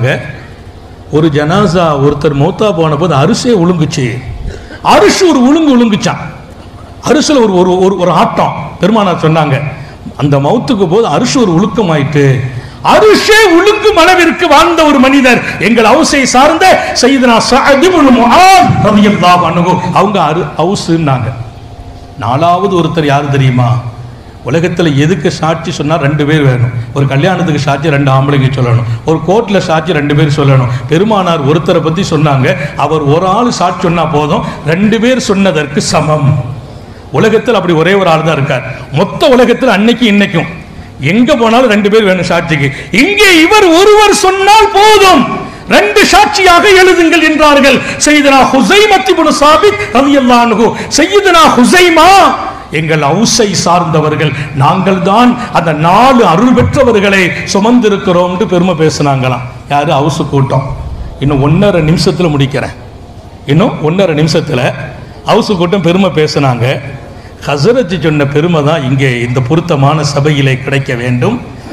ஒரு ஜனாசா ஒருத்தர் மௌத்தா போன போது அரிசே உழுங்குச்சு. அரிசி ஒரு உழுங்குச்சான். அரிசில் ஒரு ஆட்டம். பெருமானார் சொன்னாங்க, அந்த மௌத்துக்கு போது அரிசி ஒரு உழுக்கம் ஆயிட்டு. அரிசே உழுக்கும் அளவிற்கு வாழ்ந்த ஒரு மனிதர் எங்கள் ஹவுஸை சார்ந்த சய்யிதுனா ஸஅத் இப்னு முஆத் ரலியல்லாஹு அன்ஹு, அவங்க ஹவுஸ்னாங்க. நாலாவது ஒருத்தர் யாரு தெரியுமா? உலகத்தில் எதுக்கு சாட்சி சொன்னா 2 பேர் வேணும். ஒரு கல்யாணத்துக்கு சாட்சி 2 ஆம்பளைங்க சொல்லணும். ஒரு கோர்ட்ல சாட்சி 2 பேர் சொல்லணும். பெருமானார் ஒருத்தரை பத்தி சொன்னாங்க, அவர் ஒரு ஆள் சாட்சி சொன்னா போதும், 2 பேர் சொன்னதற்கு சமம். உலகத்தில் அப்படி ஒரே ஒரு ஆள் தான் இருக்கார். மொத்த உலகத்தில் அன்னைக்கு இன்னைக்கும் எங்க போனாலும் 2 பேர் வேணும் சாட்சிக்கு. இங்கே இவர் ஒருவர் சொன்னால் போதும், 2 சாட்சியாக எழுதுங்கள் என்றார்கள். சய்யிதுனா ஹுஸைமா இப்னு சாபித் ரலியல்லாஹு அன்ஹு, சய்யிதுனா ஹுஸைமா எங்கள் ஹவுஸை சார்ந்தவர்கள், நாங்கள் தான் அந்த 4 அருள் பெற்றவர்களை சுமந்திருக்கிறோம் பெருமை பேசினாங்களாம். யாரு? ஹவுஸ் கூட்டம். இன்னும் 1.5 நிமிஷத்துல முடிக்கிறேன். இன்னும் 1.5 நிமிஷத்துல ஹவுஸ் கூட்டம் பெருமை பேசினாங்க. ஹஸரத் சொன்ன பெருமை தான் இங்கே இந்த பொருத்தமான சபையிலே கிடைக்க வேண்டும்.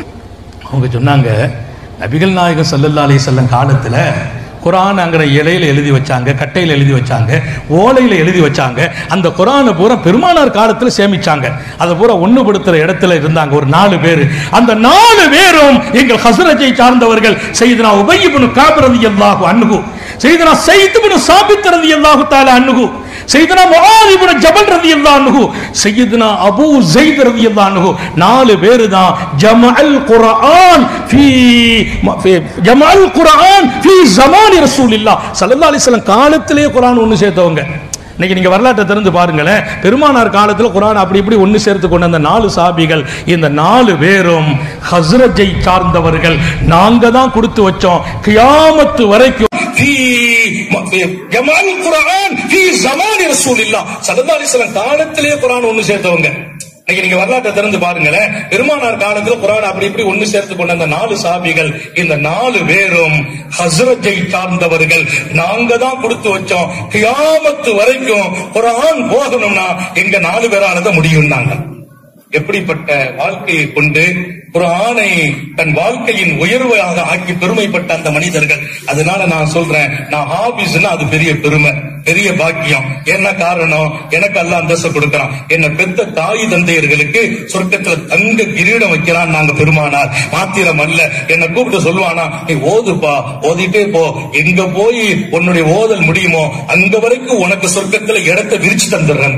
அவங்க சொன்னாங்க, நபிகள் நாயகம் ஸல்லல்லாஹு அலைஹி வஸல்லம் காலத்துல குர்ஆன் அங்கற இலையில எழுதி வச்சாங்க, கட்டையில எழுதி வச்சாங்க, ஓலையில எழுதி வச்சாங்க. அந்த குர்ஆனை பூரா பெருமானார் காலத்துல சேமிச்சாங்க. அதை பூரா ஒண்ணுபடுத்துற இடத்துல இருந்தாங்க ஒரு 4 பேர். அந்த 4 பேரும் எங்கள் ஹஸரஜை சார்ந்தவர்கள். சய்யிதுனா உபய் இப்னு கஅப் ரலியல்லாஹு அன்ஹு, சய்யிதுனா ஸைத் இப்னு சாபித் ரலியல்லாஹு தஆலா அன்ஹு, சய்யிதுனா முஆத் இப்னு ஜபல் ரலியல்லாஹு அன்ஹு, சய்யிதுனா அபூ ஸைத் ரலியல்லாஹு அன்ஹு. 4 பேர் தான் ஜமஅல் குர்ஆன் ஃபீ ஸமானி ரசூலில்லாஹ் ஸல்லல்லாஹு அலைஹி வஸல்லம் காலத்திலே குர்ஆன் ஒன்னு சேர்த்தவங்க. இன்னைக்கு நீங்க வரலாற்றை திறந்து பாருங்களேன். பெருமானார் காலத்துல குர்ஆன் அப்படி இப்படி ஒன்னு சேர்த்து கொண்ட அந்த 4 சஹாபிகள், இந்த 4 பேரும் ஹஸ்ரஜை சார்ந்தவர்கள். நாங்க தான் கொடுத்து வச்சோம் கியாமத் வரைக்கும். ஜமால் குர்ஆன் ஃபீ ஸமானி ரசூலில்லாஹ் ஸல்லல்லாஹு அலைஹி வஸல்லம் காலத்திலே குர்ஆன் ஒன்னு சேர்த்தவங்க. இன்னைக்கு நீங்க வரலாற்றை திறந்து பாருங்களேன். பெருமானார் காலத்துல குர்ஆன் அப்படி இப்படி ஒன்னு சேர்த்து கொண்ட அந்த 4 சஹாபிகள், இந்த 4 பேரும் ஹஸ்ரஜை சார்ந்தவர்கள். நாங்க தான் கொடுத்து வச்சோம் கியாமத் வரைக்கும் குர்ஆன் போகணும்னா எங்க 4 பேரால தான் முடியும்னாங்க. எப்படிப்பட்ட வாழ்க்கையை கொண்டு குர்ஆனை தன் வாழ்க்கையின் உயர்வாக ஆக்கி பெருமைப்பட்ட அந்த மனிதர்கள். அதனால நான் சொல்றேன், நான் ஹாபிஸ்னா அது பெரிய பெருமை, பெரிய பாக்கியம். என்ன காரணம்? எனக்கு அல்லாஹ் அந்தஸ்து கொடுக்கிறான். என்ன பெத்த தாய் தந்தையர்களுக்கு சொர்க்கத்துல தங்க கிரீடம் வைக்கிறான். நாங்க பெருமானார் மாத்திரம் அல்ல, என்ன கூப்பிட்டு சொல்லுவானா, நீ ஓதுப்பா, ஓதிட்டே போ, எங்க போய் உன்னுடைய ஓதல் முடியுமோ அங்க வரைக்கும் உனக்கு சொர்க்கத்துல இடத்தை விரிச்சு தந்துடுறேன்.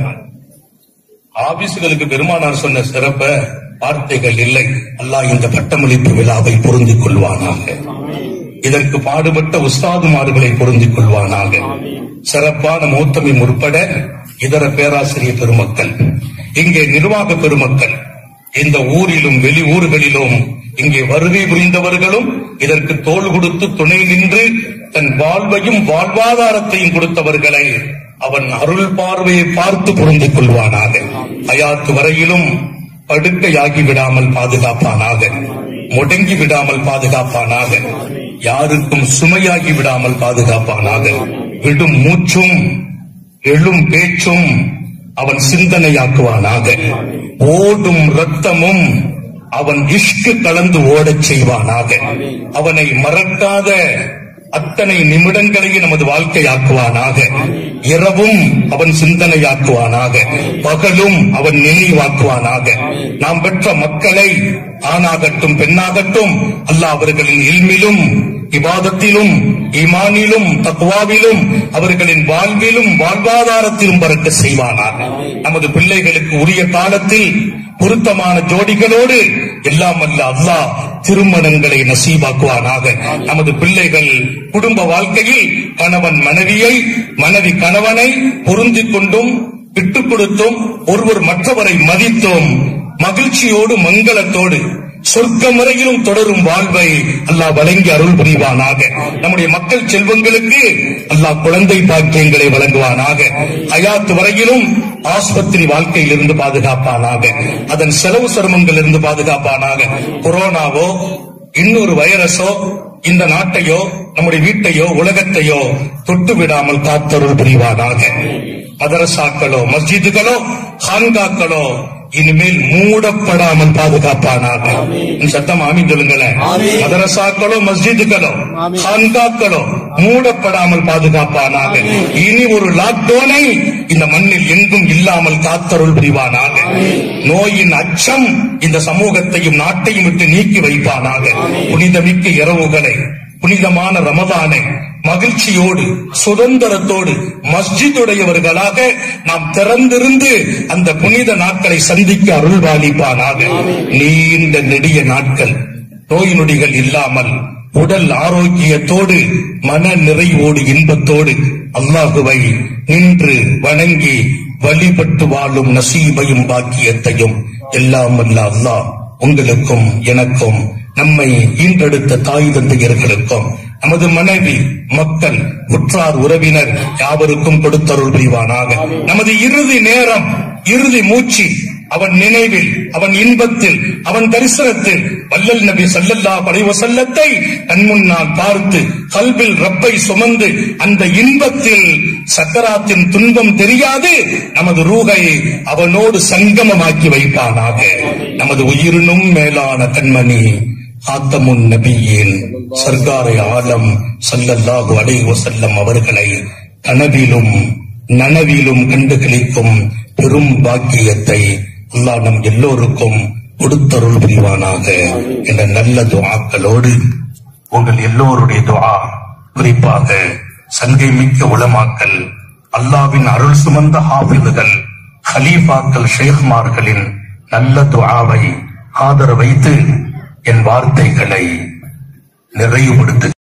ஆபீஸ்களுக்கு பெருமானார் சொன்ன சிறப்ப வார்த்தைகள் இல்லை. அல்லாஹ் இந்த பட்டமளிப்பு விழாவை பொருந்திக் கொள்வானாக. இதற்கு பாடுபட்ட உஸ்தாதுமார்களை பொருந்திக் கொள்வானாக. சிறப்பான மௌத்தமி உட்பட இதர பேராசிரியர் பெருமக்கள், இங்கே நிர்வாக பெருமக்கள், இந்த ஊரிலும் வெளி ஊர்களிலும் இங்கே வருகை புரிந்தவர்களும் இதற்கு தோள் கொடுத்து துணை நின்று தன் வாழ்வையும் வாழ்வாதாரத்தையும் கொடுத்தவர்களை அவன் அருள் பார்வையை பார்த்து பொருந்திக் கொள்வானாக. ஹயாத்து வரையிலும் படுக்கையாகி விடாமல் பாதுகாப்பானாக, முடங்கி விடாமல் பாதுகாப்பானாக, யாருக்கும் சுமையாகி விடாமல் பாதுகாப்பானாக. விடும் மூச்சும் எழும் பேச்சும் அவன் சிந்தனையாக்குவானாக. ஓடும் ரத்தமும் அவன் இஷ்கு கலந்து ஓடச் செய்வானாக. அவனை மறக்காத அத்தனை நிமிடங்களையும் நமது வாழ்க்கையாக்குவானாக. இரவும் அவன் சிந்தனையாக்குவானாக, பகலும் அவன் நினைவாக்குவானாக. நாம் பெற்ற மக்களை ஆணாகட்டும் பெண்ணாகட்டும் அல்லாஹ் அவர்களின் இல்மிலும் இபாதத்திலும் ஈமானிலும் தக்வாவிலும் அவர்களின் வாழ்விலும் வாழ்வாதாரத்திலும் பறக்க செய்வானாக. நமது பிள்ளைகளுக்கு உரிய காலத்தில் பொருத்தமான ஜோடிகளோடு எல்லாம் அல்ல அல்லாஹ் திருமணங்களை நசீபாக்குவானாக. நமது பிள்ளைகள் குடும்ப வாழ்க்கையில் கணவன் மனைவியை, மனைவி கணவனை பொருந்திக் கொண்டும் விட்டுக் கொடுத்தும் ஒருவர் மற்றவரை மதித்தும் மகிழ்ச்சியோடு மங்களத்தோடு சொர்க்கம் வரையிலும் தொடரும் வாழ்வை அல்லாஹ் வழங்கி அருள் புரிவானாக. நம்முடைய மக்கள் செல்வங்களுக்கு அல்லாஹ் குழந்தை பாக்கியங்களை வழங்குவானாக. ஹயாத் வரையிலும் ஆஸ்பத்திரி வாழ்க்கையில் இருந்து பாதுகாப்பானாக. அதன் செலவு சிரமங்கள் இருந்து பாதுகாப்பானாக. கொரோனாவோ இன்னொரு வைரஸோ இந்த நாட்டையோ நம்முடைய வீட்டையோ உலகத்தையோ தொட்டு விடாமல் காத்தருள் புரிவானாக. மதரசாக்களோ மஸ்ஜிதுகளோ கான்காக்களோ இனிமேல் மூடப்படாமல் பாதுகாப்பானாக. சத்தம் ஆமீன் சொல்லுங்களேன். மதரசாக்களோ மஸ்ஜிதுகளோ கான்காக்களோ மூடப்படாமல் பாதுகாப்பானாக. இனி ஒரு லாக்டவுனை இந்த மண்ணில் எங்கும் இல்லாமல் காத்தருள் புரிவானாக. நோயின் அச்சம் இந்த சமூகத்தையும் நாட்டையும் விட்டு நீக்கி வைப்பானாக. புனிதமிக்க இரவுகளை, புனிதமான ரமதானை மகிழ்ச்சியோடு சுதந்திரத்தோடு மஸ்ஜிதுடையவர்களாக நாம் திறந்திருந்து அந்த புனித நாட்களை சந்திக்க அருள்வாளிப்பானாக. நீண்ட நெடிய நாட்கள் நோய் நொடிகள் இல்லாமல் உடல் ஆரோக்கியத்தோடு மன நிறைவோடு இன்பத்தோடு அல்லாஹுவை நின்று வணங்கி வழிபட்டு வாழும் நசீபையும் பாக்கியத்தையும் எல்லாம் வல்ல அல்லாஹ் உங்களுக்கும் எனக்கும் நம்மை ஈன்றெடுத்த தாய் தந்தையர்களுக்கும் நமது மனைவி மக்கள் உற்றார் உறவினர் யாவருக்கும் கொடுத்தருள் புரிவானாக. நமது இறுதி நேரம் இறுதி மூச்சு அவன் நினைவில், அவன் இன்பத்தில், அவன் தரிசனத்தில் வல்லல் நபி ஸல்லல்லாஹு அலைஹி வஸல்லத்தை கண்முன்னால் பார்த்து கல்பில் ரப்பை சுமந்து அந்த இன்பத்தில் சக்கராத்தின் துன்பம் தெரியாது நமது ரூஹை அவனோடு சங்கமமாக்கி வைப்பானாக. நமது உயிரினும் மேலான கண்மணி ஆத்தமுன் நபியின் சர்க்காரை ஆலம் ஸல்லல்லாஹு அலைஹி வஸல்லம் அவர்களை கனவிலும் நனவிலும் கண்டுகளிக்கும் பெரும் பாக்கியத்தை அல்லாஹ் நம் எல்லோருக்கும் கொடுத்தருள் புரிவானாக என்ற நல்ல துஆக்களோடு உங்கள் எல்லோருடைய துஆ, குறிப்பாக சங்கை மிக்க உலமாக்கள், அல்லாஹ்வின் அருள் சுமந்த ஹாஃபிதுகள், ஹலீஃபாக்கள், ஷேக்மார்களின் நல்ல துஆவை ஆதரவு வைத்து என் வார்த்தைகளை நிறைவுபடுத்து